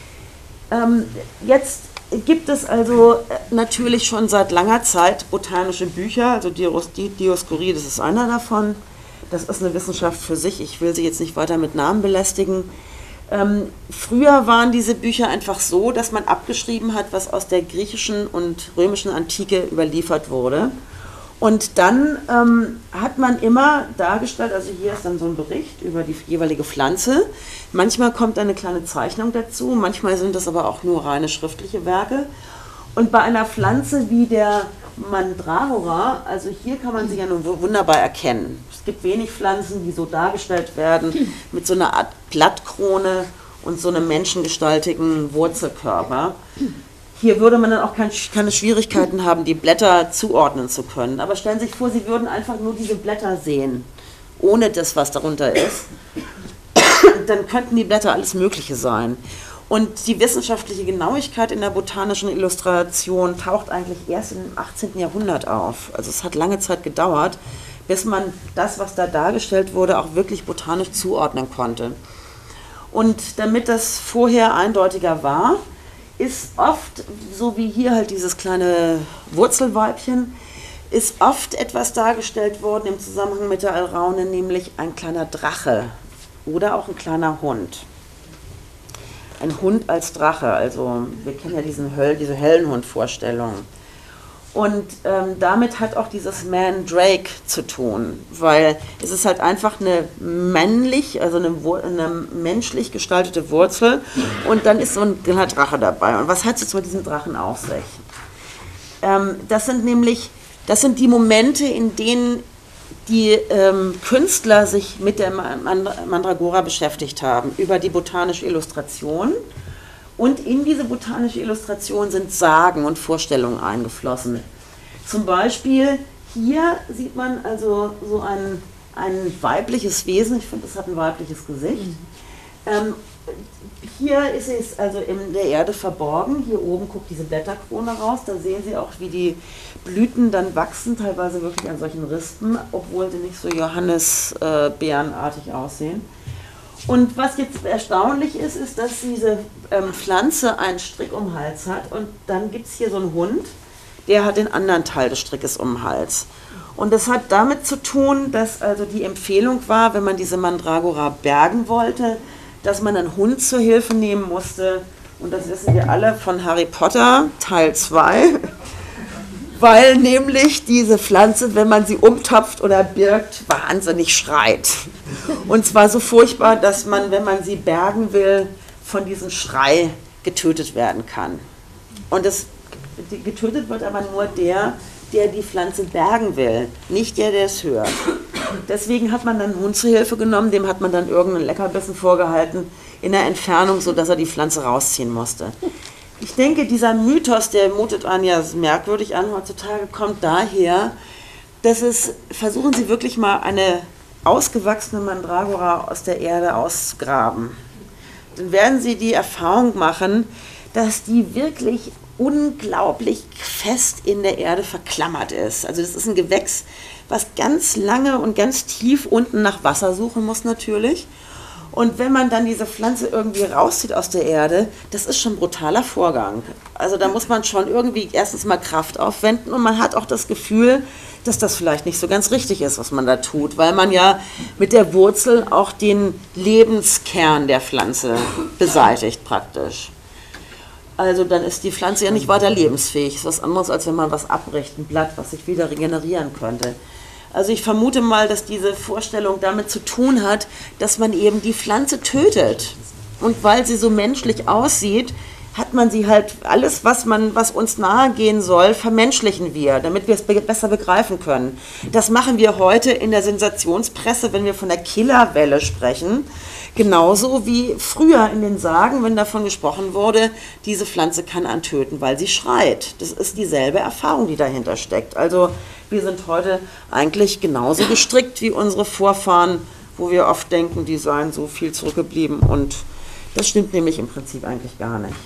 Jetzt gibt es also natürlich schon seit langer Zeit botanische Bücher, also Dioskurie, das ist einer davon. Das ist eine Wissenschaft für sich, ich will sie jetzt nicht weiter mit Namen belästigen. Früher waren diese Bücher einfach so, dass man abgeschrieben hat, was aus der griechischen und römischen Antike überliefert wurde. Und dann hat man immer dargestellt, also hier ist dann so ein Bericht über die jeweilige Pflanze. Manchmal kommt eine kleine Zeichnung dazu, manchmal sind das aber auch nur reine schriftliche Werke. Und bei einer Pflanze wie der Mandragora, also hier kann man sie ja nun wunderbar erkennen. Es gibt wenig Pflanzen, die so dargestellt werden, mit so einer Art Blattkrone und so einem menschengestaltigen Wurzelkörper. Hier würde man dann auch keine Schwierigkeiten haben, die Blätter zuordnen zu können. Aber stellen Sie sich vor, Sie würden einfach nur diese Blätter sehen, ohne das, was darunter ist. Dann könnten die Blätter alles Mögliche sein. Und die wissenschaftliche Genauigkeit in der botanischen Illustration taucht eigentlich erst im 18. Jahrhundert auf. Also es hat lange Zeit gedauert, bis man das, was da dargestellt wurde, auch wirklich botanisch zuordnen konnte. Und damit das vorher eindeutiger war, ist oft, so wie hier halt dieses kleine Wurzelweibchen, ist oft etwas dargestellt worden im Zusammenhang mit der Alraune, nämlich ein kleiner Drache oder auch ein kleiner Hund. Ein Hund als Drache, also wir kennen ja diese Höllenhund-Vorstellung. Und damit hat auch dieses Mandrake zu tun, weil es ist halt einfach eine eine menschlich gestaltete Wurzel und dann ist so ein kleiner Drache dabei. Und was hat es jetzt mit diesem Drachen auf sich? Das sind die Momente, in denen die Künstler sich mit der Mandragora beschäftigt haben, über die botanische Illustration. Und in diese botanische Illustration sind Sagen und Vorstellungen eingeflossen. Zum Beispiel hier sieht man also so ein weibliches Wesen, ich finde, das hat ein weibliches Gesicht. Hier ist es also in der Erde verborgen, hier oben guckt diese Blätterkrone raus, da sehen Sie auch, wie die Blüten dann wachsen, teilweise wirklich an solchen Rispen, obwohl sie nicht so Johannisbeerenartig aussehen. Und was jetzt erstaunlich ist, ist, dass diese Pflanze einen Strick um den Hals hat und dann gibt es hier so einen Hund, der hat den anderen Teil des Strickes um den Hals. Und das hat damit zu tun, dass also die Empfehlung war, wenn man diese Mandragora bergen wollte, dass man einen Hund zur Hilfe nehmen musste. Und das wissen wir alle von Harry Potter, Teil 2. Weil nämlich diese Pflanze, wenn man sie umtopft oder birgt, wahnsinnig schreit. Und zwar so furchtbar, dass man, wenn man sie bergen will, von diesem Schrei getötet werden kann. Und getötet wird aber nur der die Pflanze bergen will, nicht der es hört. Deswegen hat man dann einen Hund zur Hilfe genommen, dem hat man dann irgendeinen Leckerbissen vorgehalten in der Entfernung, sodass er die Pflanze rausziehen musste. Ich denke, dieser Mythos, der mutet einen ja merkwürdig an heutzutage, kommt daher, dass versuchen Sie wirklich mal eine ausgewachsene Mandragora aus der Erde auszugraben. Dann werden Sie die Erfahrung machen, dass die wirklich unglaublich fest in der Erde verklammert ist. Also das ist ein Gewächs, was ganz lange und ganz tief unten nach Wasser suchen muss natürlich. Und wenn man dann diese Pflanze irgendwie rauszieht aus der Erde, das ist schon ein brutaler Vorgang. Also da muss man schon irgendwie erstens mal Kraft aufwenden und man hat auch das Gefühl, dass das vielleicht nicht so ganz richtig ist, was man da tut, weil man ja mit der Wurzel auch den Lebenskern der Pflanze beseitigt praktisch. Also dann ist die Pflanze ja nicht weiter lebensfähig. Das ist was anderes, als wenn man was abbricht, ein Blatt, was sich wieder regenerieren könnte. Also ich vermute mal, dass diese Vorstellung damit zu tun hat, dass man eben die Pflanze tötet. Und weil sie so menschlich aussieht, hat man sie halt, alles, was uns nahe gehen soll, vermenschlichen wir, damit wir es besser begreifen können. Das machen wir heute in der Sensationspresse, wenn wir von der Killerwelle sprechen. Genauso wie früher in den Sagen, wenn davon gesprochen wurde, diese Pflanze kann einen töten, weil sie schreit. Das ist dieselbe Erfahrung, die dahinter steckt. Also wir sind heute eigentlich genauso gestrickt wie unsere Vorfahren, wo wir oft denken, die seien so viel zurückgeblieben. Und das stimmt nämlich im Prinzip eigentlich gar nicht.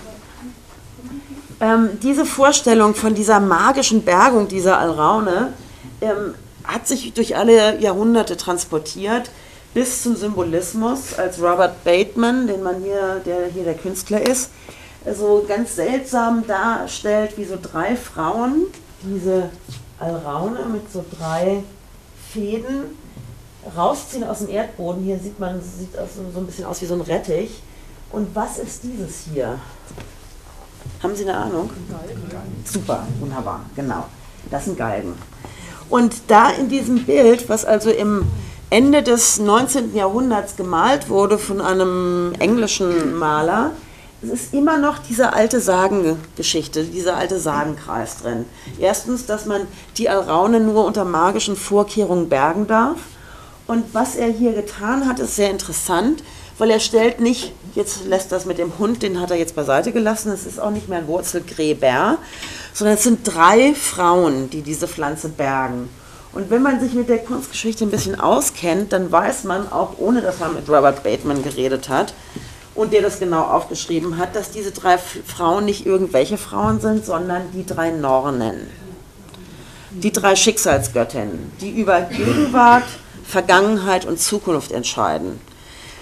Diese Vorstellung von dieser magischen Bergung dieser Alraune hat sich durch alle Jahrhunderte transportiert, bis zum Symbolismus, als Robert Bateman, der hier der Künstler ist, so ganz seltsam darstellt, wie so 3 Frauen diese Alraune mit so 3 Fäden rausziehen aus dem Erdboden. Hier sieht so ein bisschen aus wie so ein Rettich. Und was ist dieses hier? Haben Sie eine Ahnung? Galgen. Super, wunderbar, genau. Das sind Galgen. Und da in diesem Bild, was also im Ende des 19. Jahrhunderts gemalt wurde von einem englischen Maler, es ist immer noch diese alte Sagengeschichte, dieser alte Sagenkreis drin. Erstens, dass man die Alraune nur unter magischen Vorkehrungen bergen darf. Und was er hier getan hat, ist sehr interessant, weil er stellt nicht, jetzt lässt das mit dem Hund, den hat er jetzt beiseite gelassen, es ist auch nicht mehr ein Wurzelgräber, sondern es sind 3 Frauen, die diese Pflanze bergen. Und wenn man sich mit der Kunstgeschichte ein bisschen auskennt, dann weiß man auch, ohne dass man mit Robert Bateman geredet hat und der das genau aufgeschrieben hat, dass diese 3 Frauen nicht irgendwelche Frauen sind, sondern die 3 Nornen. Die 3 Schicksalsgöttinnen, die über Gegenwart, Vergangenheit und Zukunft entscheiden.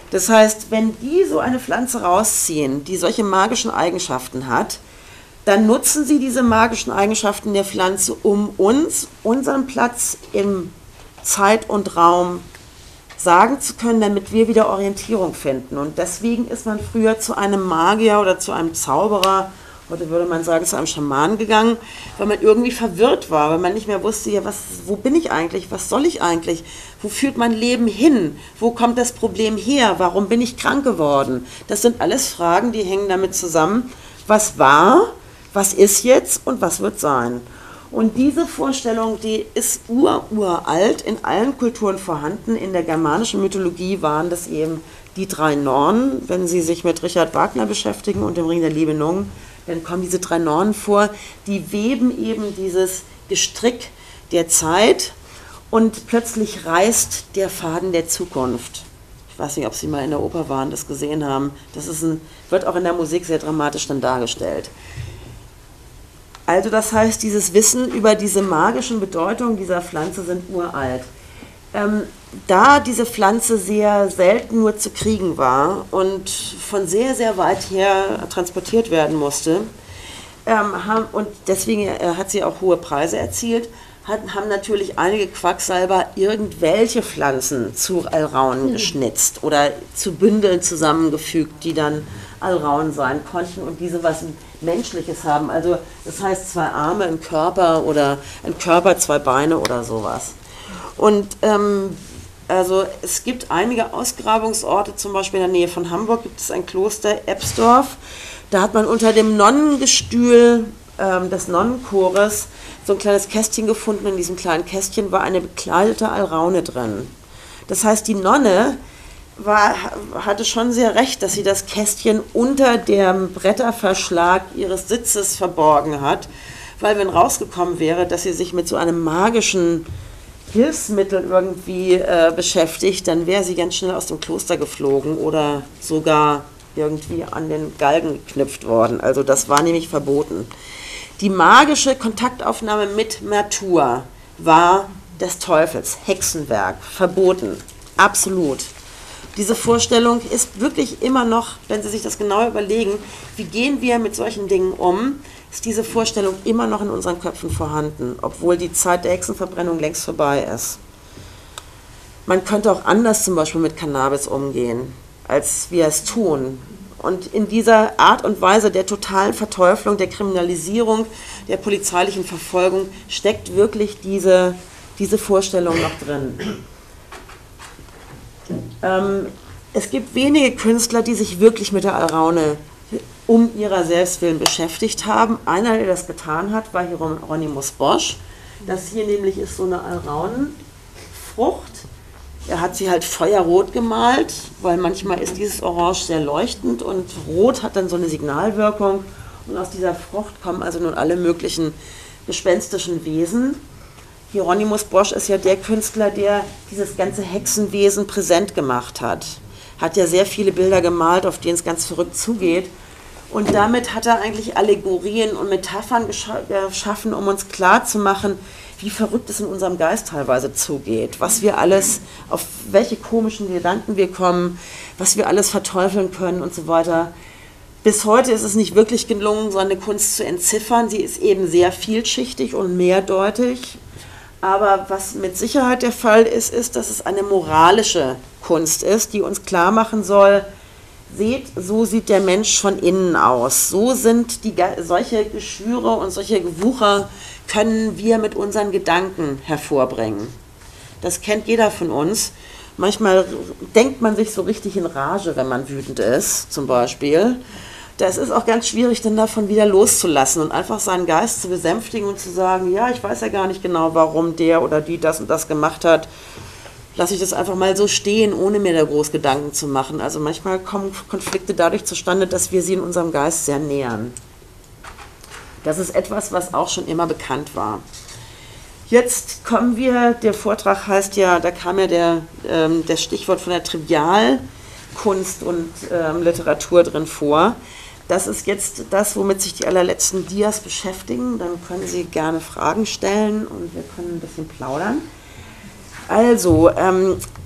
Das heißt, wenn die so eine Pflanze rausziehen, die solche magischen Eigenschaften hat, dann nutzen sie diese magischen Eigenschaften der Pflanze, um uns unseren Platz im Zeit und Raum sagen zu können, damit wir wieder Orientierung finden. Und deswegen ist man früher zu einem Magier oder zu einem Zauberer, heute würde man sagen, zu einem Schamanen gegangen, weil man irgendwie verwirrt war, weil man nicht mehr wusste, ja, wo bin ich eigentlich, was soll ich eigentlich, wo führt mein Leben hin, wo kommt das Problem her, warum bin ich krank geworden? Das sind alles Fragen, die hängen damit zusammen, was war, was ist jetzt und was wird sein. Und diese Vorstellung, die ist uralt, in allen Kulturen vorhanden. In der germanischen Mythologie waren das eben die 3 Nornen. Wenn Sie sich mit Richard Wagner beschäftigen und dem Ring der Nibelungen, dann kommen diese 3 Nornen vor, die weben eben dieses Gestrick der Zeit und plötzlich reißt der Faden der Zukunft. Ich weiß nicht, ob Sie mal in der Oper waren, das gesehen haben. Das wird auch in der Musik sehr dramatisch dann dargestellt. Also das heißt, dieses Wissen über diese magischen Bedeutungen dieser Pflanze sind uralt. Da diese Pflanze sehr selten nur zu kriegen war und von sehr, sehr weit her transportiert werden musste, und deswegen hat sie auch hohe Preise erzielt, haben natürlich einige Quacksalber irgendwelche Pflanzen zu Alraunen geschnitzt oder zu Bündeln zusammengefügt, die dann Alraun sein konnten und diese was Menschliches haben. Also das heißt 2 Arme im Körper oder ein Körper, 2 Beine oder sowas. Und also es gibt einige Ausgrabungsorte, zum Beispiel in der Nähe von Hamburg gibt es ein Kloster, Ebsdorf. Da hat man unter dem Nonnengestühl des Nonnenchores so ein kleines Kästchen gefunden. In diesem kleinen Kästchen war eine bekleidete Alraune drin. Das heißt, die Nonne hatte schon sehr recht, dass sie das Kästchen unter dem Bretterverschlag ihres Sitzes verborgen hat, weil wenn rausgekommen wäre, dass sie sich mit so einem magischen Hilfsmittel irgendwie beschäftigt, dann wäre sie ganz schnell aus dem Kloster geflogen oder sogar irgendwie an den Galgen geknüpft worden. Also das war nämlich verboten. Die magische Kontaktaufnahme mit Natur war des Teufels, Hexenwerk, verboten, absolut. Diese Vorstellung ist wirklich immer noch, wenn Sie sich das genau überlegen, wie gehen wir mit solchen Dingen um, ist diese Vorstellung immer noch in unseren Köpfen vorhanden, obwohl die Zeit der Hexenverbrennung längst vorbei ist. Man könnte auch anders zum Beispiel mit Cannabis umgehen, als wir es tun. Und in dieser Art und Weise der totalen Verteuflung, der Kriminalisierung, der polizeilichen Verfolgung steckt wirklich diese Vorstellung noch drin. Es gibt wenige Künstler, die sich wirklich mit der Alraune um ihrer selbst willen beschäftigt haben. Einer, der das getan hat, war Hieronymus Bosch. Das hier nämlich ist so eine Alraunenfrucht. Er hat sie halt feuerrot gemalt, weil manchmal ist dieses Orange sehr leuchtend und Rot hat dann so eine Signalwirkung. Und aus dieser Frucht kommen also nun alle möglichen gespenstischen Wesen. Hieronymus Bosch ist ja der Künstler, der dieses ganze Hexenwesen präsent gemacht hat. Hat ja sehr viele Bilder gemalt, auf denen es ganz verrückt zugeht. Und damit hat er eigentlich Allegorien und Metaphern geschaffen, um uns klarzumachen, wie verrückt es in unserem Geist teilweise zugeht, was wir alles, auf welche komischen Gedanken wir kommen, was wir alles verteufeln können und so weiter. Bis heute ist es nicht wirklich gelungen, so eine Kunst zu entziffern. Sie ist eben sehr vielschichtig und mehrdeutig. Aber was mit Sicherheit der Fall ist, ist, dass es eine moralische Kunst ist, die uns klar machen soll, seht, so sieht der Mensch von innen aus. So sind solche Geschwüre und solche Gewucher können wir mit unseren Gedanken hervorbringen. Das kennt jeder von uns. Manchmal denkt man sich so richtig in Rage, wenn man wütend ist, zum Beispiel. Das ist auch ganz schwierig, dann davon wieder loszulassen und einfach seinen Geist zu besänftigen und zu sagen, ja, ich weiß ja gar nicht genau, warum der oder die das und das gemacht hat. Lasse ich das einfach mal so stehen, ohne mir da groß Gedanken zu machen. Also manchmal kommen Konflikte dadurch zustande, dass wir sie in unserem Geist sehr nähern. Das ist etwas, was auch schon immer bekannt war. Jetzt kommen wir, der Vortrag heißt ja, da kam ja das Stichwort von der Trivialkunst und Literatur drin vor. Das ist jetzt das, womit sich die allerletzten Dias beschäftigen. Dann können Sie gerne Fragen stellen und wir können ein bisschen plaudern. Also,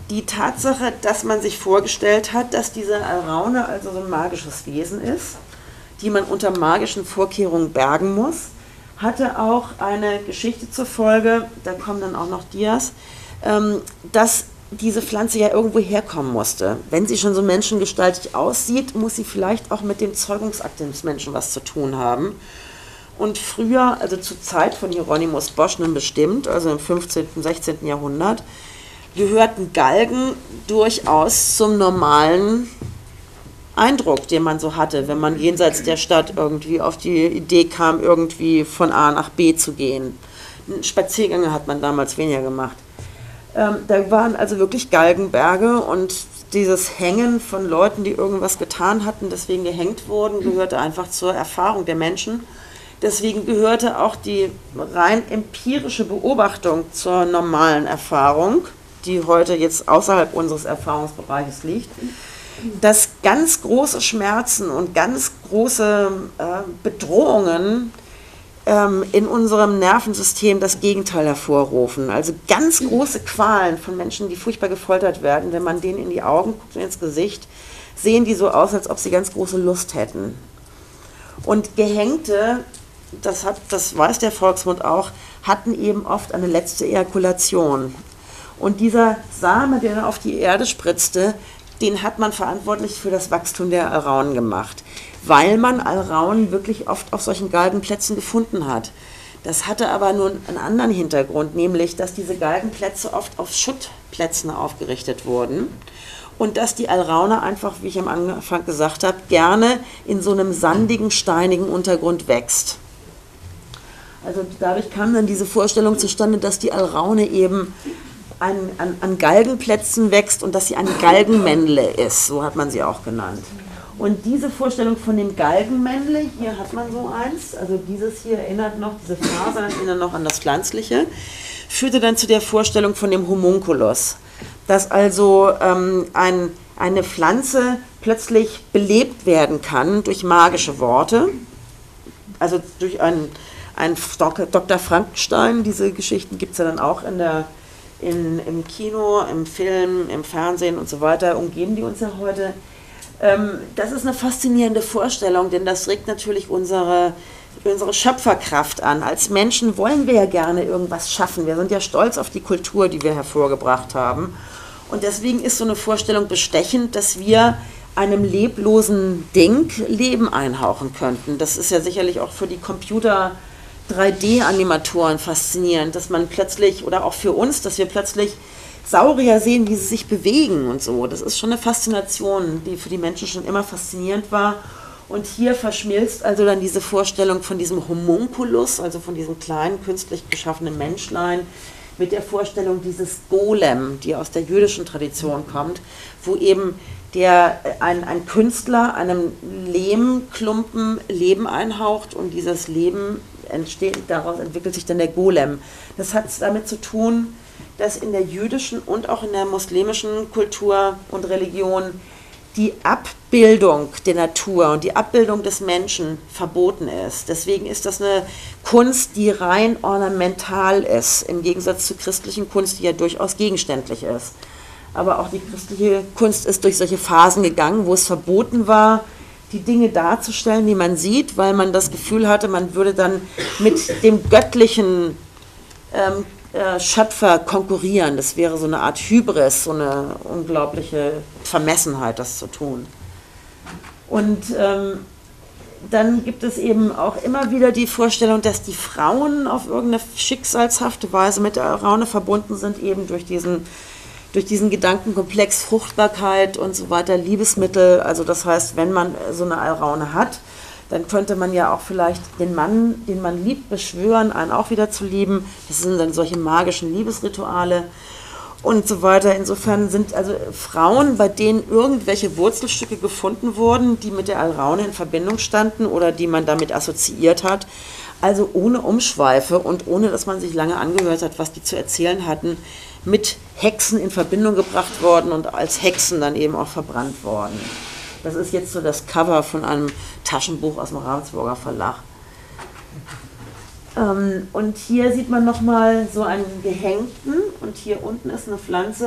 die Tatsache, dass man sich vorgestellt hat, dass diese Alraune also so ein magisches Wesen ist, die man unter magischen Vorkehrungen bergen muss, hatte auch eine Geschichte zur Folge, da kommen dann auch noch Dias, dass diese Pflanze ja irgendwo herkommen musste. Wenn sie schon so menschengestaltig aussieht, muss sie vielleicht auch mit dem Zeugungsakt des Menschen was zu tun haben. Und früher, also zur Zeit von Hieronymus Bosch nun bestimmt, also im 15., 16. Jahrhundert, gehörten Galgen durchaus zum normalen Eindruck, den man so hatte, wenn man jenseits der Stadt irgendwie auf die Idee kam, irgendwie von A nach B zu gehen. Spaziergänge hat man damals weniger gemacht. Da waren also wirklich Galgenberge und dieses Hängen von Leuten, die irgendwas getan hatten, deswegen gehängt wurden, gehörte einfach zur Erfahrung der Menschen. Deswegen gehörte auch die rein empirische Beobachtung zur normalen Erfahrung, die heute jetzt außerhalb unseres Erfahrungsbereiches liegt, dass ganz große Schmerzen und ganz große Bedrohungen in unserem Nervensystem das Gegenteil hervorrufen. Also ganz große Qualen von Menschen, die furchtbar gefoltert werden, wenn man denen in die Augen guckt und ins Gesicht, sehen die so aus, als ob sie ganz große Lust hätten. Und Gehängte, das weiß der Volksmund auch, hatten eben oft eine letzte Ejakulation. Und dieser Same, der dann auf die Erde spritzte, den hat man verantwortlich für das Wachstum der Alraunen gemacht, weil man Alraunen wirklich oft auf solchen Galgenplätzen gefunden hat. Das hatte aber nur einen anderen Hintergrund, nämlich, dass diese Galgenplätze oft auf Schuttplätzen aufgerichtet wurden und dass die Alraune einfach, wie ich am Anfang gesagt habe, gerne in so einem sandigen, steinigen Untergrund wächst. Also dadurch kam dann diese Vorstellung zustande, dass die Alraune eben an Galgenplätzen wächst und dass sie ein Galgenmännle ist, so hat man sie auch genannt. Und diese Vorstellung von dem Galgenmännle, hier hat man so eins, also dieses hier erinnert noch, diese Fasern erinnern noch an das Pflanzliche, führte dann zu der Vorstellung von dem Homunculus, dass also eine Pflanze plötzlich belebt werden kann durch magische Worte, also durch einen Dr. Frankenstein, diese Geschichten gibt es ja dann auch im Kino, im Film, im Fernsehen und so weiter, umgeben die uns ja heute. Das ist eine faszinierende Vorstellung, denn das regt natürlich unsere Schöpferkraft an. Als Menschen wollen wir ja gerne irgendwas schaffen. Wir sind ja stolz auf die Kultur, die wir hervorgebracht haben. Und deswegen ist so eine Vorstellung bestechend, dass wir einem leblosen Ding Leben einhauchen könnten. Das ist ja sicherlich auch für die Computer 3D-Animatoren faszinierend, dass man plötzlich, oder auch für uns, dass wir plötzlich Saurier sehen, wie sie sich bewegen und so. Das ist schon eine Faszination, die für die Menschen schon immer faszinierend war. Und hier verschmilzt also dann diese Vorstellung von diesem Homunculus, also von diesem kleinen, künstlich geschaffenen Menschlein, mit der Vorstellung dieses Golem, die aus der jüdischen Tradition kommt, wo eben ein Künstler einem Lehmklumpen Leben einhaucht und dieses Leben entsteht, daraus entwickelt sich dann der Golem. Das hat damit zu tun, dass in der jüdischen und auch in der muslimischen Kultur und Religion die Abbildung der Natur und die Abbildung des Menschen verboten ist. Deswegen ist das eine Kunst, die rein ornamental ist, im Gegensatz zur christlichen Kunst, die ja durchaus gegenständlich ist. Aber auch die christliche Kunst ist durch solche Phasen gegangen, wo es verboten war, die Dinge darzustellen, wie man sieht, weil man das Gefühl hatte, man würde dann mit dem göttlichen Schöpfer konkurrieren. Das wäre so eine Art Hybris, so eine unglaubliche Vermessenheit, das zu tun. Und dann gibt es eben auch immer wieder die Vorstellung, dass die Frauen auf irgendeine schicksalshafte Weise mit der Alraune verbunden sind, eben durch diesen Gedankenkomplex Fruchtbarkeit und so weiter, Liebesmittel. Also das heißt, wenn man so eine Alraune hat, dann könnte man ja auch vielleicht den Mann, den man liebt, beschwören, einen auch wieder zu lieben. Das sind dann solche magischen Liebesrituale und so weiter. Insofern sind also Frauen, bei denen irgendwelche Wurzelstücke gefunden wurden, die mit der Alraune in Verbindung standen oder die man damit assoziiert hat, also ohne Umschweife und ohne, dass man sich lange angehört hat, was die zu erzählen hatten, mit Hexen in Verbindung gebracht worden und als Hexen dann eben auch verbrannt worden. Das ist jetzt so das Cover von einem Taschenbuch aus dem Ravensburger Verlag. Und hier sieht man nochmal so einen Gehängten und hier unten ist eine Pflanze,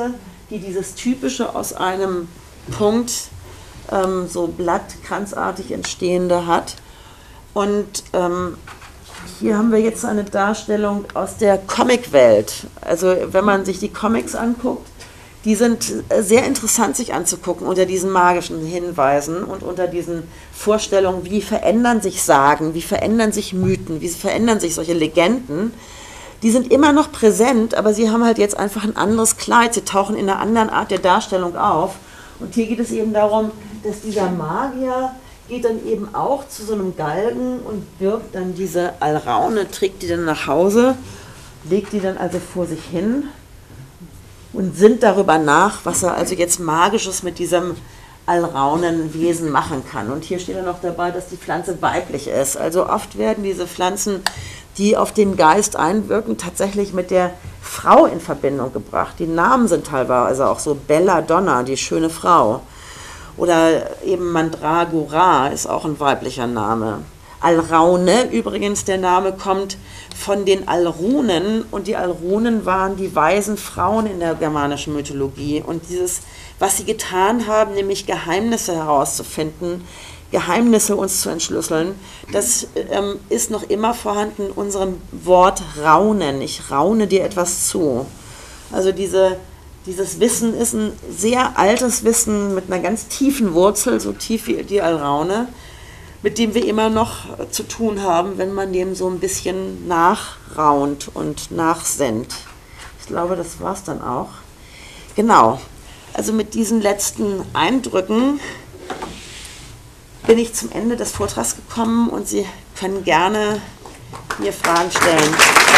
die dieses typische aus einem Punkt so blattkranzartig entstehende hat. Und hier haben wir jetzt eine Darstellung aus der Comicwelt. Also wenn man sich die Comics anguckt, die sind sehr interessant sich anzugucken unter diesen magischen Hinweisen und unter diesen Vorstellungen, wie verändern sich Sagen, wie verändern sich Mythen, wie verändern sich solche Legenden. Die sind immer noch präsent, aber sie haben halt jetzt einfach ein anderes Kleid, sie tauchen in einer anderen Art der Darstellung auf. Und hier geht es eben darum, dass dieser Magier geht dann eben auch zu so einem Galgen und birgt dann diese Alraune, trägt die dann nach Hause, legt die dann also vor sich hin und sinnt darüber nach, was er also jetzt Magisches mit diesem Alraunenwesen machen kann. Und hier steht dann noch dabei, dass die Pflanze weiblich ist. Also oft werden diese Pflanzen, die auf den Geist einwirken, tatsächlich mit der Frau in Verbindung gebracht. Die Namen sind teilweise auch so Belladonna, die schöne Frau. Oder eben Mandragora ist auch ein weiblicher Name. Alraune, übrigens, der Name kommt von den Alrunen, und die Alrunen waren die weisen Frauen in der germanischen Mythologie. Und dieses, was sie getan haben, nämlich Geheimnisse herauszufinden, Geheimnisse uns zu entschlüsseln, das ist noch immer vorhanden in unserem Wort raunen. Ich raune dir etwas zu. Also dieses Wissen ist ein sehr altes Wissen mit einer ganz tiefen Wurzel, so tief wie die Alraune, mit dem wir immer noch zu tun haben, wenn man dem so ein bisschen nachraunt und nachsennt. Ich glaube, das war es dann auch. Genau, also mit diesen letzten Eindrücken bin ich zum Ende des Vortrags gekommen und Sie können gerne mir Fragen stellen.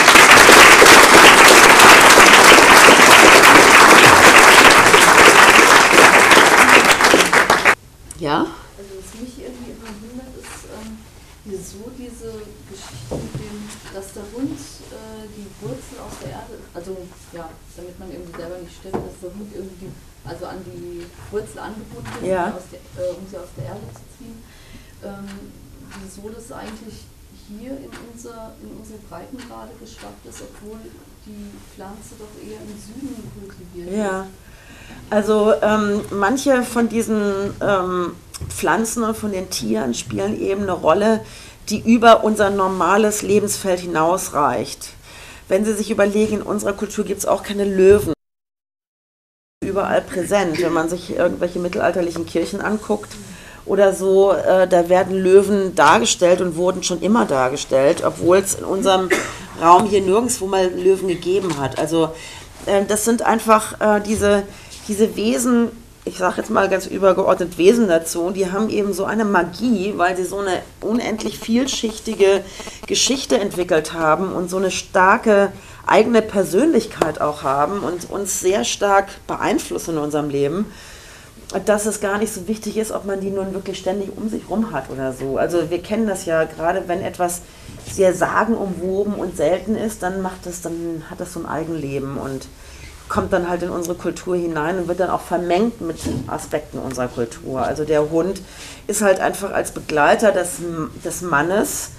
Ja? Also was mich irgendwie immer wundert, ist, wieso diese Geschichte mit dem, dass der Hund die Wurzel aus der Erde, also ja, damit man irgendwie selber nicht stirbt, dass der Hund irgendwie also an die Wurzel angebunden ist, ja, um sie aus der Erde zu ziehen. Wieso das eigentlich hier in unsere Breitengrade geschwappt ist, obwohl die Pflanze doch eher im Süden kultiviert wird. Ja. Also manche von diesen Pflanzen und von den Tieren spielen eben eine Rolle, die über unser normales Lebensfeld hinausreicht. Wenn Sie sich überlegen, in unserer Kultur gibt es auch keine Löwen. Überall präsent. Wenn man sich irgendwelche mittelalterlichen Kirchen anguckt oder so, da werden Löwen dargestellt und wurden schon immer dargestellt, obwohl es in unserem Raum hier nirgendwo mal Löwen gegeben hat. Also das sind einfach diese Wesen, ich sage jetzt mal ganz übergeordnet Wesen dazu, die haben eben so eine Magie, weil sie so eine unendlich vielschichtige Geschichte entwickelt haben und so eine starke eigene Persönlichkeit auch haben und uns sehr stark beeinflussen in unserem Leben, dass es gar nicht so wichtig ist, ob man die nun wirklich ständig um sich rum hat oder so. Also wir kennen das ja, gerade wenn etwas sehr sagenumwoben und selten ist, dann hat das so ein Eigenleben und kommt dann halt in unsere Kultur hinein und wird dann auch vermengt mit Aspekten unserer Kultur. Also der Hund ist halt einfach als Begleiter des Mannes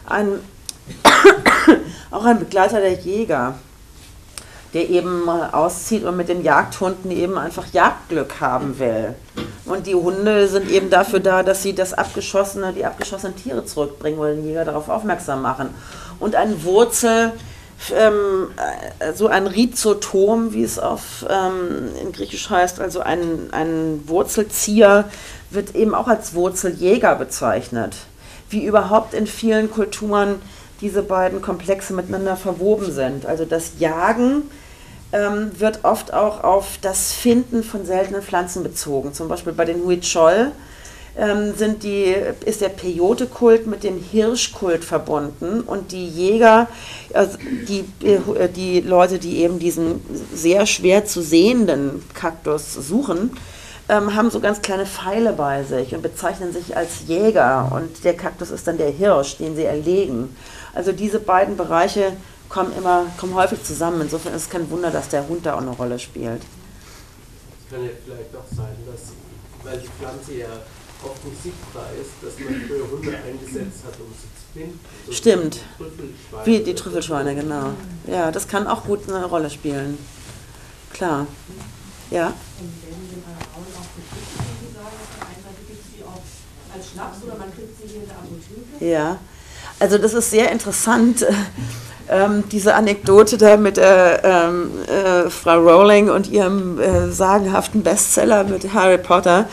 auch ein Begleiter der Jäger, der eben auszieht und mit den Jagdhunden eben einfach Jagdglück haben will. Und die Hunde sind eben dafür da, dass sie die abgeschossenen Tiere zurückbringen oder den Jäger darauf aufmerksam machen. Und ein so ein Rhizotom, wie es in Griechisch heißt, also ein Wurzelzieher, wird eben auch als Wurzeljäger bezeichnet. Wie überhaupt in vielen Kulturen diese beiden Komplexe miteinander verwoben sind. Also das Jagen wird oft auch auf das Finden von seltenen Pflanzen bezogen. Zum Beispiel bei den Huichol ist der Peyote-Kult mit dem Hirschkult verbunden und die Jäger, also die Leute, die eben diesen sehr schwer zu sehenden Kaktus suchen, haben so ganz kleine Pfeile bei sich und bezeichnen sich als Jäger und der Kaktus ist dann der Hirsch, den sie erlegen. Also diese beiden Bereiche kommen häufig zusammen. Insofern ist es kein Wunder, dass der Hund da auch eine Rolle spielt. Es kann ja vielleicht auch sein, dass, weil die Pflanze ja oft nicht sichtbar ist, dass man früher Hunde eingesetzt hat, um sie zu finden. So Stimmt. Wie die Trüffelschweine, genau. Ja, das kann auch gut eine Rolle spielen. Klar. Ja. Und werden den Alraun auch gekriegt, wie Sie sagen, auf der einen Seite gibt es die auch als Schnaps oder man kriegt sie hier in der Apotheke? Ja, also das ist sehr interessant, diese Anekdote da mit Frau Rowling und ihrem sagenhaften Bestseller mit Harry Potter.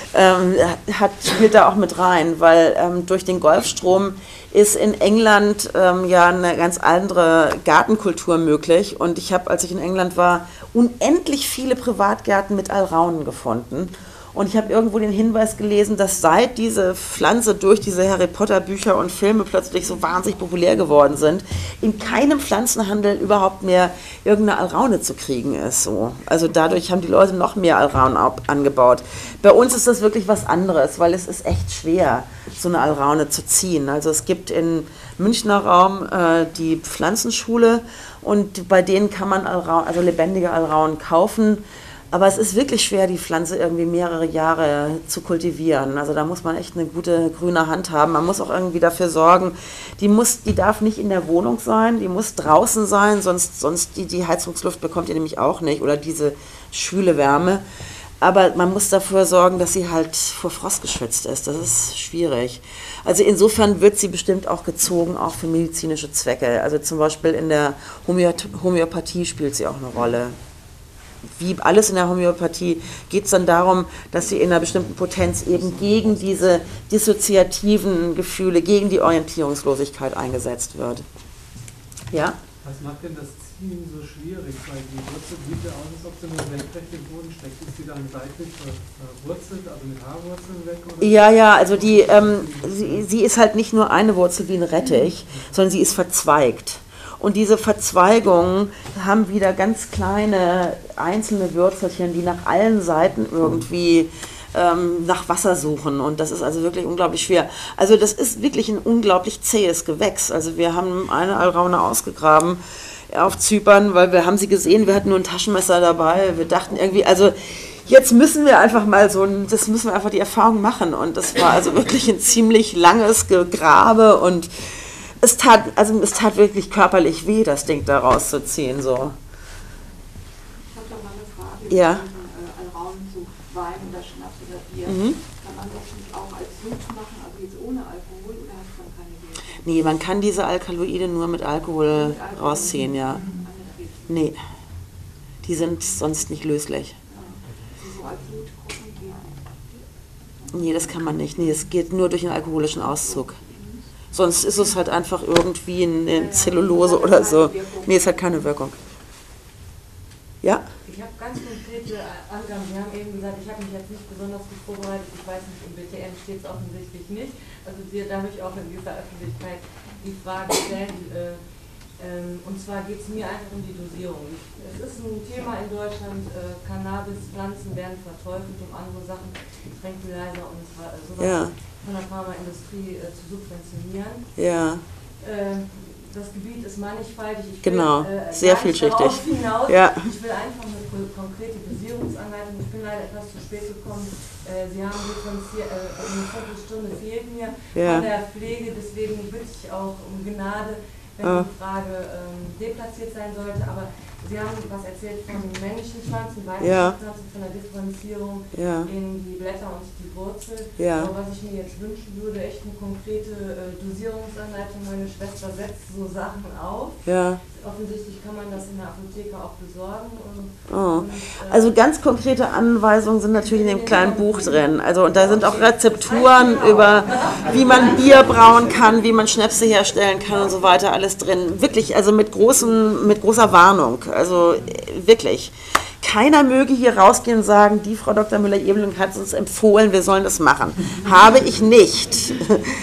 Spielt da auch mit rein, weil durch den Golfstrom ist in England ja eine ganz andere Gartenkultur möglich. Und ich habe, als ich in England war, unendlich viele Privatgärten mit Alraunen gefunden. Und ich habe irgendwo den Hinweis gelesen, dass seit diese Pflanze durch diese Harry Potter Bücher und Filme plötzlich so wahnsinnig populär geworden sind, in keinem Pflanzenhandel überhaupt mehr irgendeine Alraune zu kriegen ist. So. Also dadurch haben die Leute noch mehr Alraunen angebaut. Bei uns ist das wirklich was anderes, weil es ist echt schwer, so eine Alraune zu ziehen. Also es gibt im Münchner Raum die Pflanzenschule und bei denen kann man also lebendige Alraunen kaufen. Aber es ist wirklich schwer, die Pflanze irgendwie mehrere Jahre zu kultivieren. Also da muss man echt eine gute grüne Hand haben. Man muss auch irgendwie dafür sorgen, die darf nicht in der Wohnung sein, die muss draußen sein, sonst die Heizungsluft bekommt ihr nämlich auch nicht oder diese schwüle Wärme. Aber man muss dafür sorgen, dass sie halt vor Frost geschützt ist. Das ist schwierig. Also insofern wird sie bestimmt auch gezogen, auch für medizinische Zwecke. Also zum Beispiel in der Homöopathie spielt sie auch eine Rolle. Wie alles in der Homöopathie geht es dann darum, dass sie in einer bestimmten Potenz eben gegen diese dissoziativen Gefühle, gegen die Orientierungslosigkeit eingesetzt wird. Ja? Was macht denn das Ziehen so schwierig? Weil die Wurzel sieht ja aus, als ob sie nur senkrecht im Boden steckt. Ist sie dann seitlich verwurzelt, also mit Haarwurzeln weg? Oder? Ja, also sie ist halt nicht nur eine Wurzel wie ein Rettich, sondern sie ist verzweigt. Und diese Verzweigungen haben wieder ganz kleine einzelne Würzelchen, die nach allen Seiten irgendwie nach Wasser suchen. Und das ist also wirklich unglaublich schwer. Also das ist wirklich ein unglaublich zähes Gewächs. Also wir haben eine Alraune ausgegraben auf Zypern, weil wir haben sie gesehen, wir hatten nur ein Taschenmesser dabei. Wir dachten irgendwie, also jetzt müssen wir einfach mal das müssen wir einfach die Erfahrung machen. Und das war also wirklich ein ziemlich langes Gegrabe und es tat wirklich körperlich weh, das Ding da rauszuziehen. So. Ich habe doch mal eine Frage. Ja. Alraunen, so Wein oder Schnaps oder Bier. Kann man das nicht auch als Sud machen, also jetzt ohne Alkohol oder hat man keine Wirkung? Nee, man kann diese Alkaloide nur mit Alkohol rausziehen, ja. Nee, die sind sonst nicht löslich. So als Sud gucken Nee, das kann man nicht. Nee, es geht nur durch einen alkoholischen Auszug. Sonst ist es halt einfach irgendwie eine Zellulose oder so. Nee, es hat keine Wirkung. Ja? Ich habe ganz konkrete Angaben. Sie haben eben gesagt, ich habe mich jetzt nicht besonders gut vorbereitet. Ich weiß nicht, im BTN steht es offensichtlich nicht. Also da habe ich auch in dieser Öffentlichkeit die Frage stellen. Und zwar geht es mir einfach um die Dosierung. Es ist ein Thema in Deutschland, Cannabispflanzen werden verteufelt, um andere Sachen, Tranquilizer und sowas von der Pharmaindustrie zu subventionieren. Ja. Das Gebiet ist mannigfaltig. Genau, sehr vielschichtig. Ja. Ich will einfach eine konkrete Dosierungsanleitung. Ich bin leider etwas zu spät gekommen. Sie haben differenziert, eine Viertelstunde fehlt mir von der Pflege, deswegen bitte ich auch um Gnade, wenn die Frage deplatziert sein sollte, aber Sie haben was erzählt von männlichen Pflanzen, weiblichen Pflanzen, von der Differenzierung in die Blätter und die Wurzel. Aber was ich mir jetzt wünschen würde, echt eine konkrete Dosierungsanleitung. Meine Schwester setzt so Sachen auf. Ja. Offensichtlich kann man das in der Apotheke auch besorgen. Also ganz konkrete Anweisungen sind natürlich in dem kleinen Buch drin. Also und da sind auch Rezepturen über, wie man Bier brauen kann, wie man Schnäpse herstellen kann und so weiter, alles drin. Wirklich, also mit großer Warnung. Also wirklich. Keiner möge hier rausgehen und sagen, die Frau Dr. Müller-Ebeling hat uns empfohlen, wir sollen das machen. Habe ich nicht.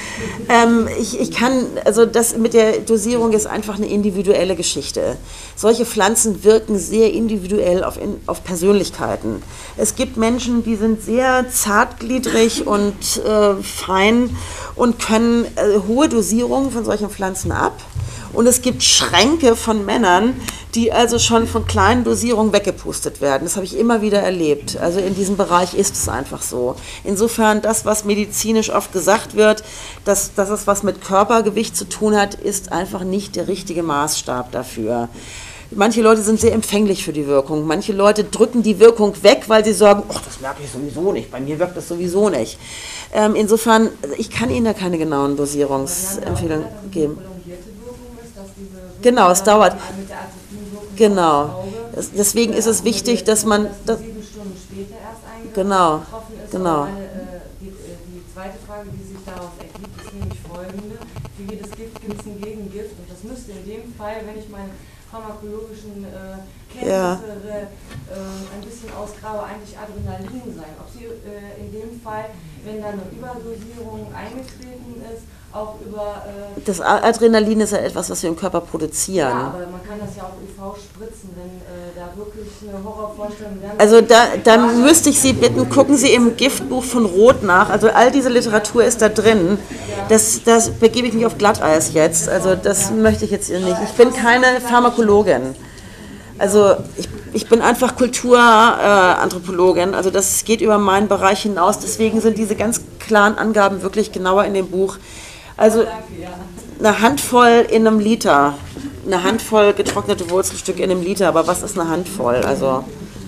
Ich kann, also das mit der Dosierung ist einfach eine individuelle Geschichte. Solche Pflanzen wirken sehr individuell auf Persönlichkeiten. Es gibt Menschen, die sind sehr zartgliedrig und fein und können hohe Dosierungen von solchen Pflanzen ab. Und es gibt Schränke von Männern, die also schon von kleinen Dosierungen weggepustet werden. Das habe ich immer wieder erlebt. Also in diesem Bereich ist es einfach so. Insofern, das, was medizinisch oft gesagt wird, dass es was mit Körpergewicht zu tun hat, ist einfach nicht der richtige Maßstab dafür. manche Leute sind sehr empfänglich für die Wirkung. Manche Leute drücken die Wirkung weg, weil sie sagen, ach, das merke ich sowieso nicht, bei mir wirkt das sowieso nicht. Insofern, ich kann Ihnen da keine genauen Dosierungsempfehlungen geben. Genau, es dauert. Genau. Deswegen ist es wichtig, dass man... 7 Stunden später erst genau, getroffen ist. genau. Die zweite Frage, die sich daraus ergibt, ist nämlich folgende. Für jedes Gift gibt es ein Gegengift und das müsste in dem Fall, wenn ich meine pharmakologischen Kenntnisse ein bisschen ausgrabe, eigentlich Adrenalin sein. Ob sie in dem Fall, wenn da eine Überdosierung eingetreten ist, auch über... das Adrenalin ist ja etwas, was wir im Körper produzieren. Ja, aber man kann das ja auch UV spritzen, wenn da wirklich eine Horrorvorstellung wäre. Also dann müsste ich Sie bitten, gucken Sie im Giftbuch von Roth nach. Also all diese Literatur ist da drin. Das begebe ich mich auf Glatteis jetzt. Also das möchte ich jetzt nicht. Ich bin keine Pharmakologin. Also ich bin einfach Kulturanthropologin. Also das geht über meinen Bereich hinaus. Deswegen sind diese ganz klaren Angaben wirklich genauer in dem Buch. Also eine Handvoll in einem Liter. Eine Handvoll getrocknete Wurzelstücke in einem Liter. Aber was ist eine Handvoll? Also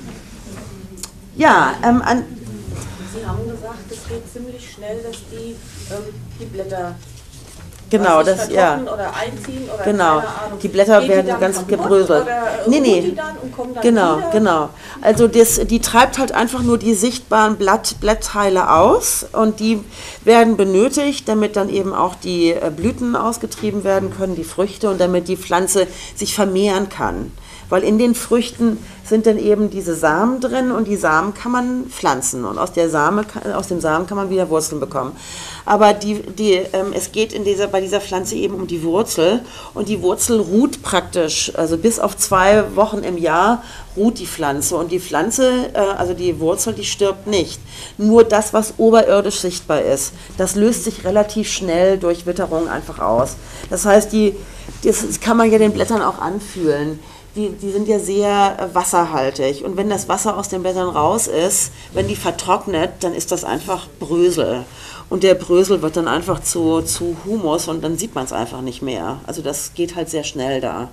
ja, Sie haben gesagt, es geht ziemlich schnell, dass die Blätter genau, das ja. Oder einziehen oder genau. keine Ahnung. Die Blätter Geht werden die dann ganz kaputt gebröselt. Oder Nee. die dann und kommen dann Genau, wieder? genau. Also die treibt halt einfach nur die sichtbaren Blattteile aus und die werden benötigt, damit dann eben auch die Blüten ausgetrieben werden können, die Früchte, und damit die Pflanze sich vermehren kann. Weil in den Früchten sind dann eben diese Samen drin und die Samen kann man pflanzen und aus dem Samen kann man wieder Wurzeln bekommen. Aber es geht bei dieser Pflanze eben um die Wurzel, und die Wurzel ruht praktisch, also bis auf 2 Wochen im Jahr ruht die Pflanze, und die Pflanze, also die Wurzel, die stirbt nicht. Nur das, was oberirdisch sichtbar ist, das löst sich relativ schnell durch Witterung einfach aus. Das heißt, das kann man ja den Blättern auch anfühlen. Die sind ja sehr wasserhaltig, und wenn das Wasser aus den Blättern raus ist, wenn die vertrocknet, dann ist das einfach Brösel. Und der Brösel wird dann einfach zu Humus, und dann sieht man es einfach nicht mehr. Also das geht halt sehr schnell da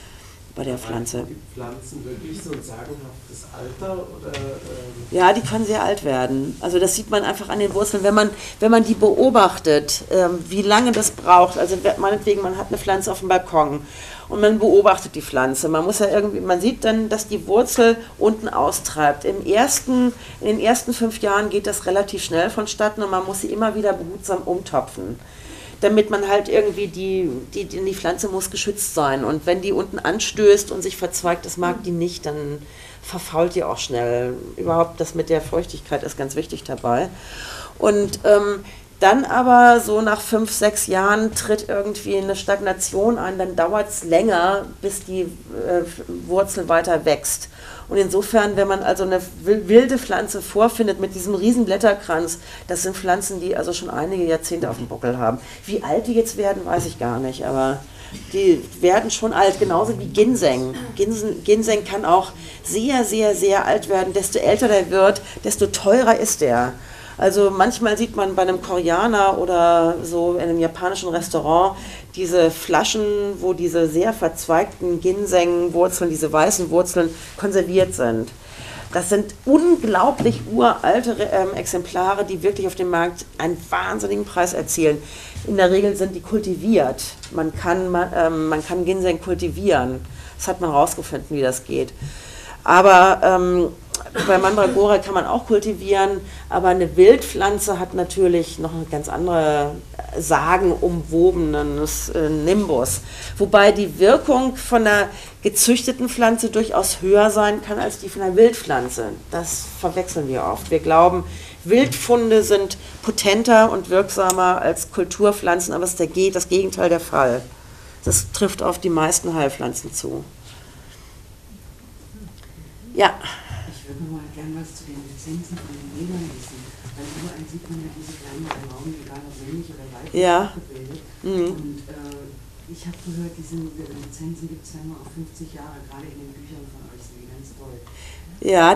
bei der Pflanze. Haben die Pflanzen wirklich so ein sagenhaftes Alter? Oder, Ja, die können sehr alt werden. Also das sieht man einfach an den Wurzeln, wenn man die beobachtet, wie lange das braucht. Also meinetwegen, man hat eine Pflanze auf dem Balkon und man beobachtet die Pflanze. Man sieht dann, dass die Wurzel unten austreibt. In den ersten 5 Jahren geht das relativ schnell vonstatten, und man muss sie immer wieder behutsam umtopfen, damit man halt irgendwie die Pflanze muss geschützt sein. Und wenn die unten anstößt und sich verzweigt, das mag die nicht, dann verfault die auch schnell. Überhaupt das mit der Feuchtigkeit ist ganz wichtig dabei. Und dann aber so nach 5, 6 Jahren tritt irgendwie eine Stagnation ein, dann dauert es länger, bis die Wurzel weiter wächst. Und insofern, wenn man also eine wilde Pflanze vorfindet mit diesem riesen Blätterkranz, das sind Pflanzen, die also schon einige Jahrzehnte auf dem Buckel haben. Wie alt die jetzt werden, weiß ich gar nicht, aber die werden schon alt, genauso wie Ginseng. Ginseng kann auch sehr, sehr, sehr alt werden. Desto älter der wird, desto teurer ist der. Also manchmal sieht man bei einem Koreaner oder so in einem japanischen Restaurant diese Flaschen, wo diese sehr verzweigten Ginseng-Wurzeln, diese weißen Wurzeln konserviert sind. Das sind unglaublich uralte Exemplare, die wirklich auf dem Markt einen wahnsinnigen Preis erzielen. In der Regel sind die kultiviert. Man kann Ginseng kultivieren. Das hat man herausgefunden, wie das geht. Aber bei Mandragora kann man auch kultivieren, aber eine Wildpflanze hat natürlich noch eine ganz andere sagenumwobenes Nimbus. Wobei die Wirkung von einer gezüchteten Pflanze durchaus höher sein kann als die von einer Wildpflanze. Das verwechseln wir oft. Wir glauben, Wildfunde sind potenter und wirksamer als Kulturpflanzen, aber es ist das Gegenteil der Fall. Das trifft auf die meisten Heilpflanzen zu. Ja. Ich würde noch mal gerne was zu den Lizenzen von den Männern wissen. Weil überall sieht man ja diese kleinen Raum, egal ob männlich oder weiblich, Ja. abgebildet. Mhm. Und Ich habe gehört, diese Lizenzen gibt es ja nur auf 50 Jahre, gerade in den Büchern von euch, sind die ganz toll. Ja,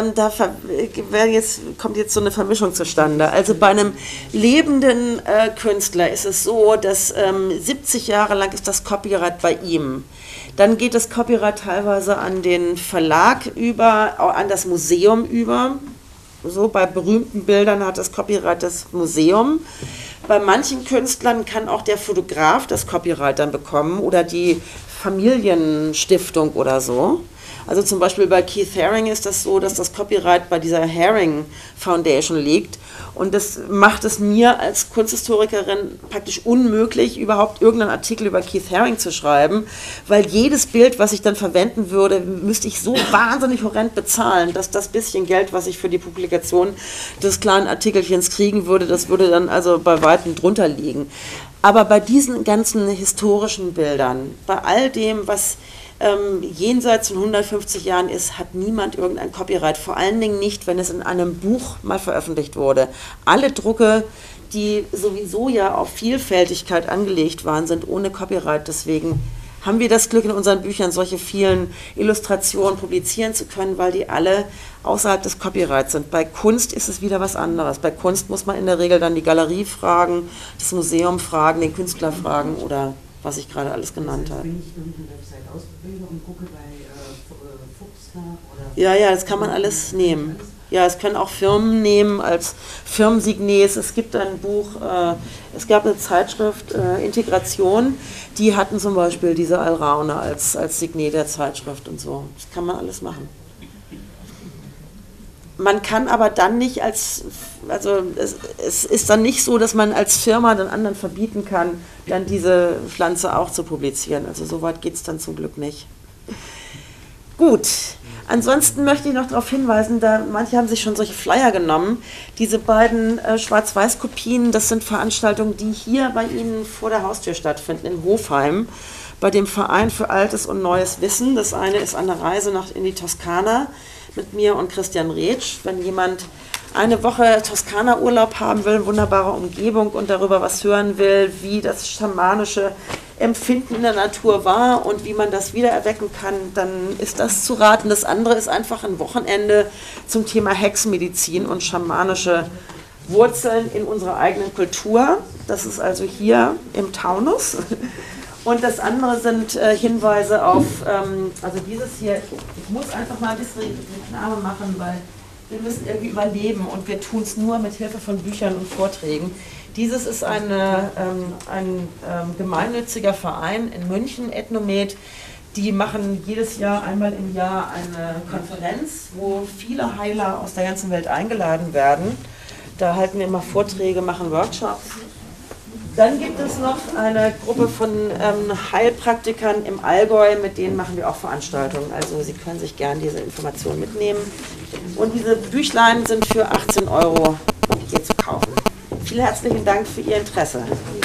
kommt jetzt so eine Vermischung zustande. Also bei einem lebenden Künstler ist es so, dass 70 Jahre lang ist das Copyright bei ihm. Dann geht das Copyright teilweise an den Verlag über, an das Museum über. So, bei berühmten Bildern hat das Copyright das Museum. Bei manchen Künstlern kann auch der Fotograf das Copyright dann bekommen oder die Familienstiftung oder so. Also zum Beispiel bei Keith Haring ist das so, dass das Copyright bei dieser Haring Foundation liegt. Und das macht es mir als Kunsthistorikerin praktisch unmöglich, überhaupt irgendeinen Artikel über Keith Haring zu schreiben, weil jedes Bild, was ich dann verwenden würde, müsste ich so wahnsinnig horrend bezahlen, dass das bisschen Geld, was ich für die Publikation des kleinen Artikelchens kriegen würde, das würde dann also bei weitem drunter liegen. Aber bei diesen ganzen historischen Bildern, bei all dem, was jenseits von 150 Jahren ist, hat niemand irgendein Copyright. Vor allen Dingen nicht, wenn es in einem Buch mal veröffentlicht wurde. Alle Drucke, die sowieso ja auf Vielfältigkeit angelegt waren, sind ohne Copyright. Deswegen haben wir das Glück, in unseren Büchern solche vielen Illustrationen publizieren zu können, weil die alle außerhalb des Copyrights sind. Bei Kunst ist es wieder was anderes. Bei Kunst muss man in der Regel dann die Galerie fragen, das Museum fragen, den Künstler fragen oder was ich gerade alles genannt habe. Wenn ich irgendeine Website ausprobiere und gucke bei Fuchs oder... Ja, das kann man alles nehmen. Ja, es können auch Firmen nehmen als Firmensignes. Es gibt ein Buch, es gab eine Zeitschrift, Integration, die hatten zum Beispiel diese Alraune als Signet der Zeitschrift und so. Das kann man alles machen. Man kann aber dann nicht es ist dann nicht so, dass man als Firma den anderen verbieten kann, dann diese Pflanze auch zu publizieren. Also so weit geht es dann zum Glück nicht. Gut, ansonsten möchte ich noch darauf hinweisen, manche haben sich schon solche Flyer genommen. Diese beiden Schwarz-Weiß-Kopien, das sind Veranstaltungen, die hier bei Ihnen vor der Haustür stattfinden, in Hofheim, bei dem Verein für Altes und Neues Wissen. Das eine ist eine Reise in die Toskana mit mir und Christian Retsch. Wenn jemand eine Woche Toskana-Urlaub haben will, wunderbare Umgebung und darüber was hören will, wie das schamanische Empfinden in der Natur war und wie man das wiedererwecken kann, dann ist das zu raten. Das andere ist einfach ein Wochenende zum Thema Hexenmedizin und schamanische Wurzeln in unserer eigenen Kultur. Das ist also hier im Taunus. Und das andere sind Hinweise auf, also dieses hier, ich muss einfach mal ein bisschen Reklame machen, weil wir müssen irgendwie überleben und wir tun es nur mit Hilfe von Büchern und Vorträgen. Dieses ist ein gemeinnütziger Verein in München, Ethnomed. Die machen jedes Jahr, einmal im Jahr, eine Konferenz, wo viele Heiler aus der ganzen Welt eingeladen werden. Da halten wir immer Vorträge, machen Workshops. Dann gibt es noch eine Gruppe von Heilpraktikern im Allgäu, mit denen machen wir auch Veranstaltungen. Also Sie können sich gerne diese Informationen mitnehmen. Und diese Büchlein sind für 18 € hier zu kaufen. Vielen herzlichen Dank für Ihr Interesse.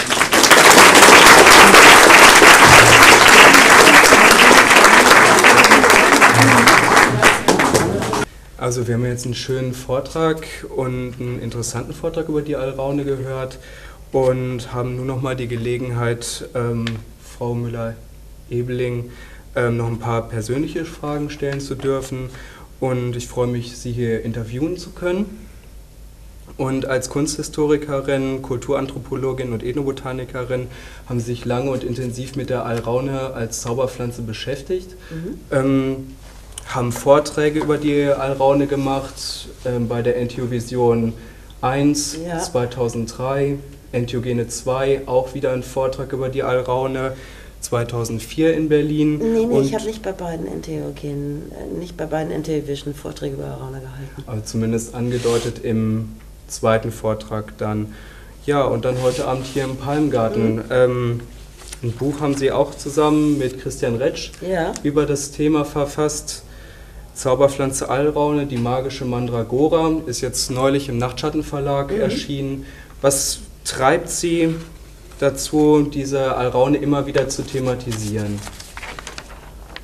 Also wir haben jetzt einen schönen Vortrag und einen interessanten Vortrag über die Alraune gehört. Und haben nun nochmal die Gelegenheit, Frau Müller-Ebeling noch ein paar persönliche Fragen stellen zu dürfen. Und ich freue mich, Sie hier interviewen zu können. Und als Kunsthistorikerin, Kulturanthropologin und Ethnobotanikerin haben Sie sich lange und intensiv mit der Alraune als Zauberpflanze beschäftigt. Haben Vorträge über die Alraune gemacht, bei der Entheovision 1, 2003. Entheogene 2, auch wieder ein Vortrag über die Alraune, 2004 in Berlin. Nee, ich habe nicht bei beiden Entheovision Vorträge über Alraune gehalten. Also zumindest angedeutet im zweiten Vortrag dann. Ja, und dann heute Abend hier im Palmgarten. Ein Buch haben Sie auch zusammen mit Christian Retsch über das Thema verfasst. Zauberpflanze Alraune, die magische Mandragora, ist jetzt neulich im Nachtschattenverlag erschienen. Was treibt Sie dazu, diese Alraune immer wieder zu thematisieren?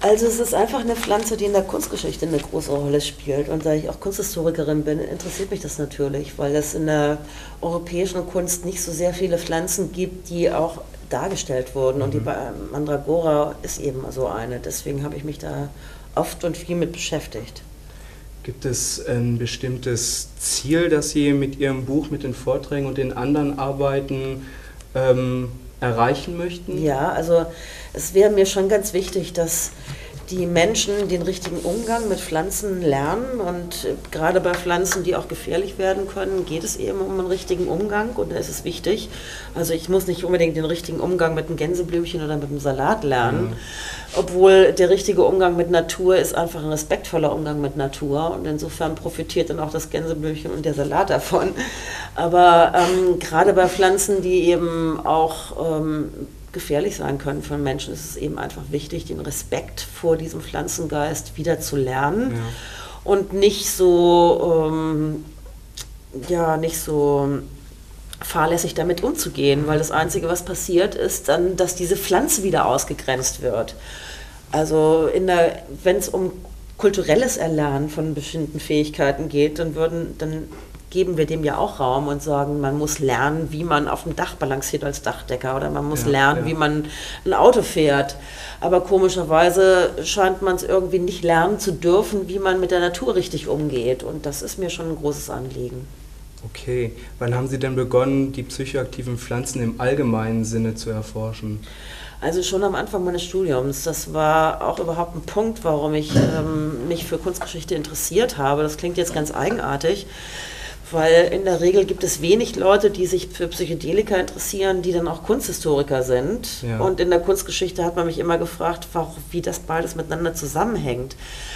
Also es ist einfach eine Pflanze, die in der Kunstgeschichte eine große Rolle spielt. Und da ich auch Kunsthistorikerin bin, interessiert mich das natürlich, weil es in der europäischen Kunst nicht so sehr viele Pflanzen gibt, die auch dargestellt wurden. Und die Mandragora ist eben so eine. Deswegen habe ich mich da oft und viel mit beschäftigt. Gibt es ein bestimmtes Ziel, das Sie mit Ihrem Buch, mit den Vorträgen und den anderen Arbeiten erreichen möchten? Ja, also es wäre mir schon ganz wichtig, dass die Menschen den richtigen Umgang mit Pflanzen lernen, und gerade bei Pflanzen, die auch gefährlich werden können, geht es eben um einen richtigen Umgang, und da ist es wichtig. Also ich muss nicht unbedingt den richtigen Umgang mit einem Gänseblümchen oder mit einem Salat lernen, obwohl der richtige Umgang mit Natur ist einfach ein respektvoller Umgang mit Natur, und insofern profitiert dann auch das Gänseblümchen und der Salat davon. Aber gerade bei Pflanzen, die eben auch gefährlich sein können für einen Menschen, ist es eben einfach wichtig, den Respekt vor diesem Pflanzengeist wieder zu lernen und nicht so, nicht so fahrlässig damit umzugehen, weil das Einzige, was passiert, ist dann, dass diese Pflanze wieder ausgegrenzt wird. Also wenn es um kulturelles Erlernen von bestimmten Fähigkeiten geht, dann geben wir dem ja auch Raum und sagen, man muss lernen, wie man auf dem Dach balanciert als Dachdecker, oder man muss lernen, wie man ein Auto fährt. Aber komischerweise scheint man es irgendwie nicht lernen zu dürfen, wie man mit der Natur richtig umgeht. Und das ist mir schon ein großes Anliegen. Okay. Wann haben Sie denn begonnen, die psychoaktiven Pflanzen im allgemeinen Sinne zu erforschen? Also schon am Anfang meines Studiums. Das war auch überhaupt ein Punkt, warum ich mich für Kunstgeschichte interessiert habe. Das klingt jetzt ganz eigenartig, weil in der Regel gibt es wenig Leute, die sich für Psychedelika interessieren, die dann auch Kunsthistoriker sind. Ja. Und in der Kunstgeschichte hat man mich immer gefragt, wie das beides miteinander zusammenhängt.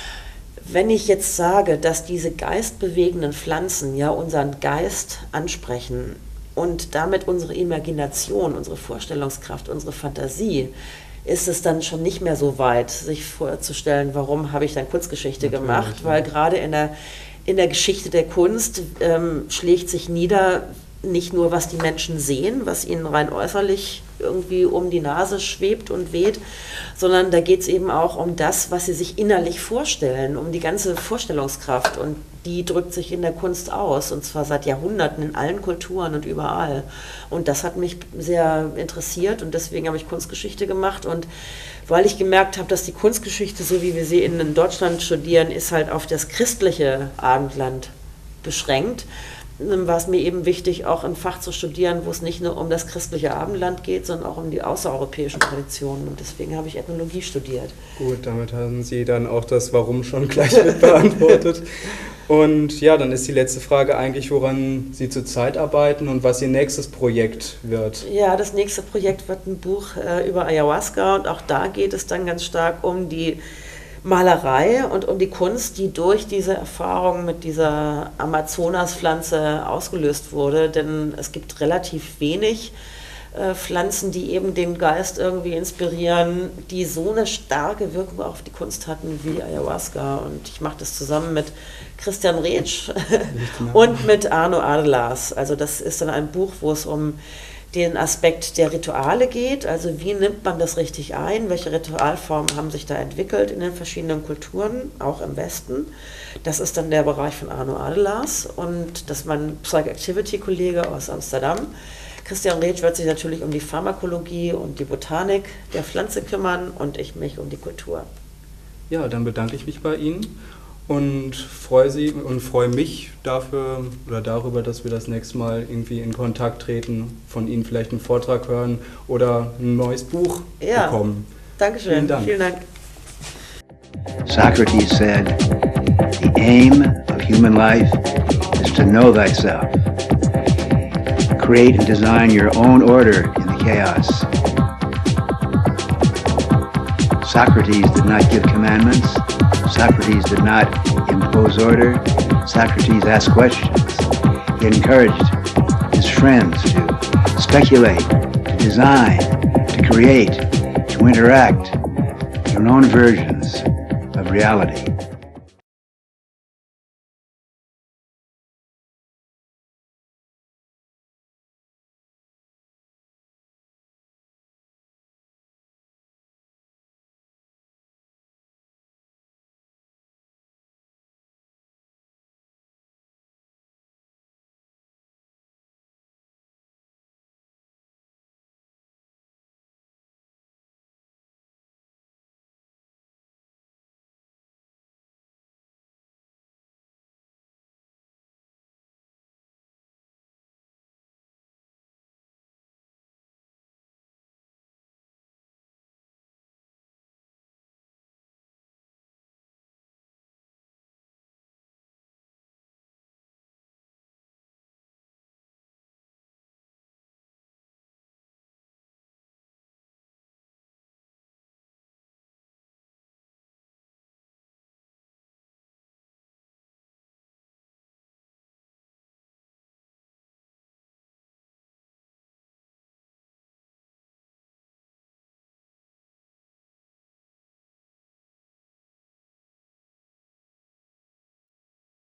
Wenn ich jetzt sage, dass diese geistbewegenden Pflanzen ja unseren Geist ansprechen und damit unsere Imagination, unsere Vorstellungskraft, unsere Fantasie, ist es dann schon nicht mehr so weit, sich vorzustellen, warum habe ich dann Kunstgeschichte gemacht, weil gerade in der Geschichte der Kunst schlägt sich nieder, nicht nur, was die Menschen sehen, was ihnen rein äußerlich irgendwie um die Nase schwebt und weht, sondern da geht es eben auch um das, was sie sich innerlich vorstellen, um die ganze Vorstellungskraft, und die drückt sich in der Kunst aus, und zwar seit Jahrhunderten in allen Kulturen und überall. Und das hat mich sehr interessiert, und deswegen habe ich Kunstgeschichte gemacht, und weil ich gemerkt habe, dass die Kunstgeschichte, so wie wir sie in Deutschland studieren, ist halt auf das christliche Abendland beschränkt, war es mir eben wichtig, auch ein Fach zu studieren, wo es nicht nur um das christliche Abendland geht, sondern auch um die außereuropäischen Traditionen. Und deswegen habe ich Ethnologie studiert. Gut, damit haben Sie dann auch das Warum schon gleich mit beantwortet. Und ja, dann ist die letzte Frage eigentlich, woran Sie zurzeit arbeiten und was Ihr nächstes Projekt wird. Ja, das nächste Projekt wird ein Buch über Ayahuasca, und auch da geht es dann ganz stark um die Malerei und um die Kunst, die durch diese Erfahrung mit dieser Amazonaspflanze ausgelöst wurde, denn es gibt relativ wenig Pflanzen, die eben den Geist irgendwie inspirieren, die so eine starke Wirkung auf die Kunst hatten wie Ayahuasca. Und ich mache das zusammen mit Christian Retsch und mit Arno Adelars. Also das ist dann ein Buch, wo es um den Aspekt der Rituale geht, also wie nimmt man das richtig ein, welche Ritualformen haben sich da entwickelt in den verschiedenen Kulturen, auch im Westen. Das ist dann der Bereich von Arno Adelars, und das ist mein Psychoactivity-Kollege aus Amsterdam. Christian Retsch wird sich natürlich um die Pharmakologie und die Botanik der Pflanze kümmern, und ich mich um die Kultur. Ja, dann bedanke ich mich bei Ihnen und freue mich dafür oder darüber, dass wir das nächste Mal irgendwie in Kontakt treten, von Ihnen vielleicht einen Vortrag hören oder ein neues Buch bekommen. Dankeschön. Vielen Dank. Vielen Dank. Socrates said, "The aim of human life is to know thyself. Create and design your own order in the chaos." Socrates did not give commandments. Socrates did not impose order. Socrates asked questions. He encouraged his friends to speculate, to design, to create, to interact their own versions of reality.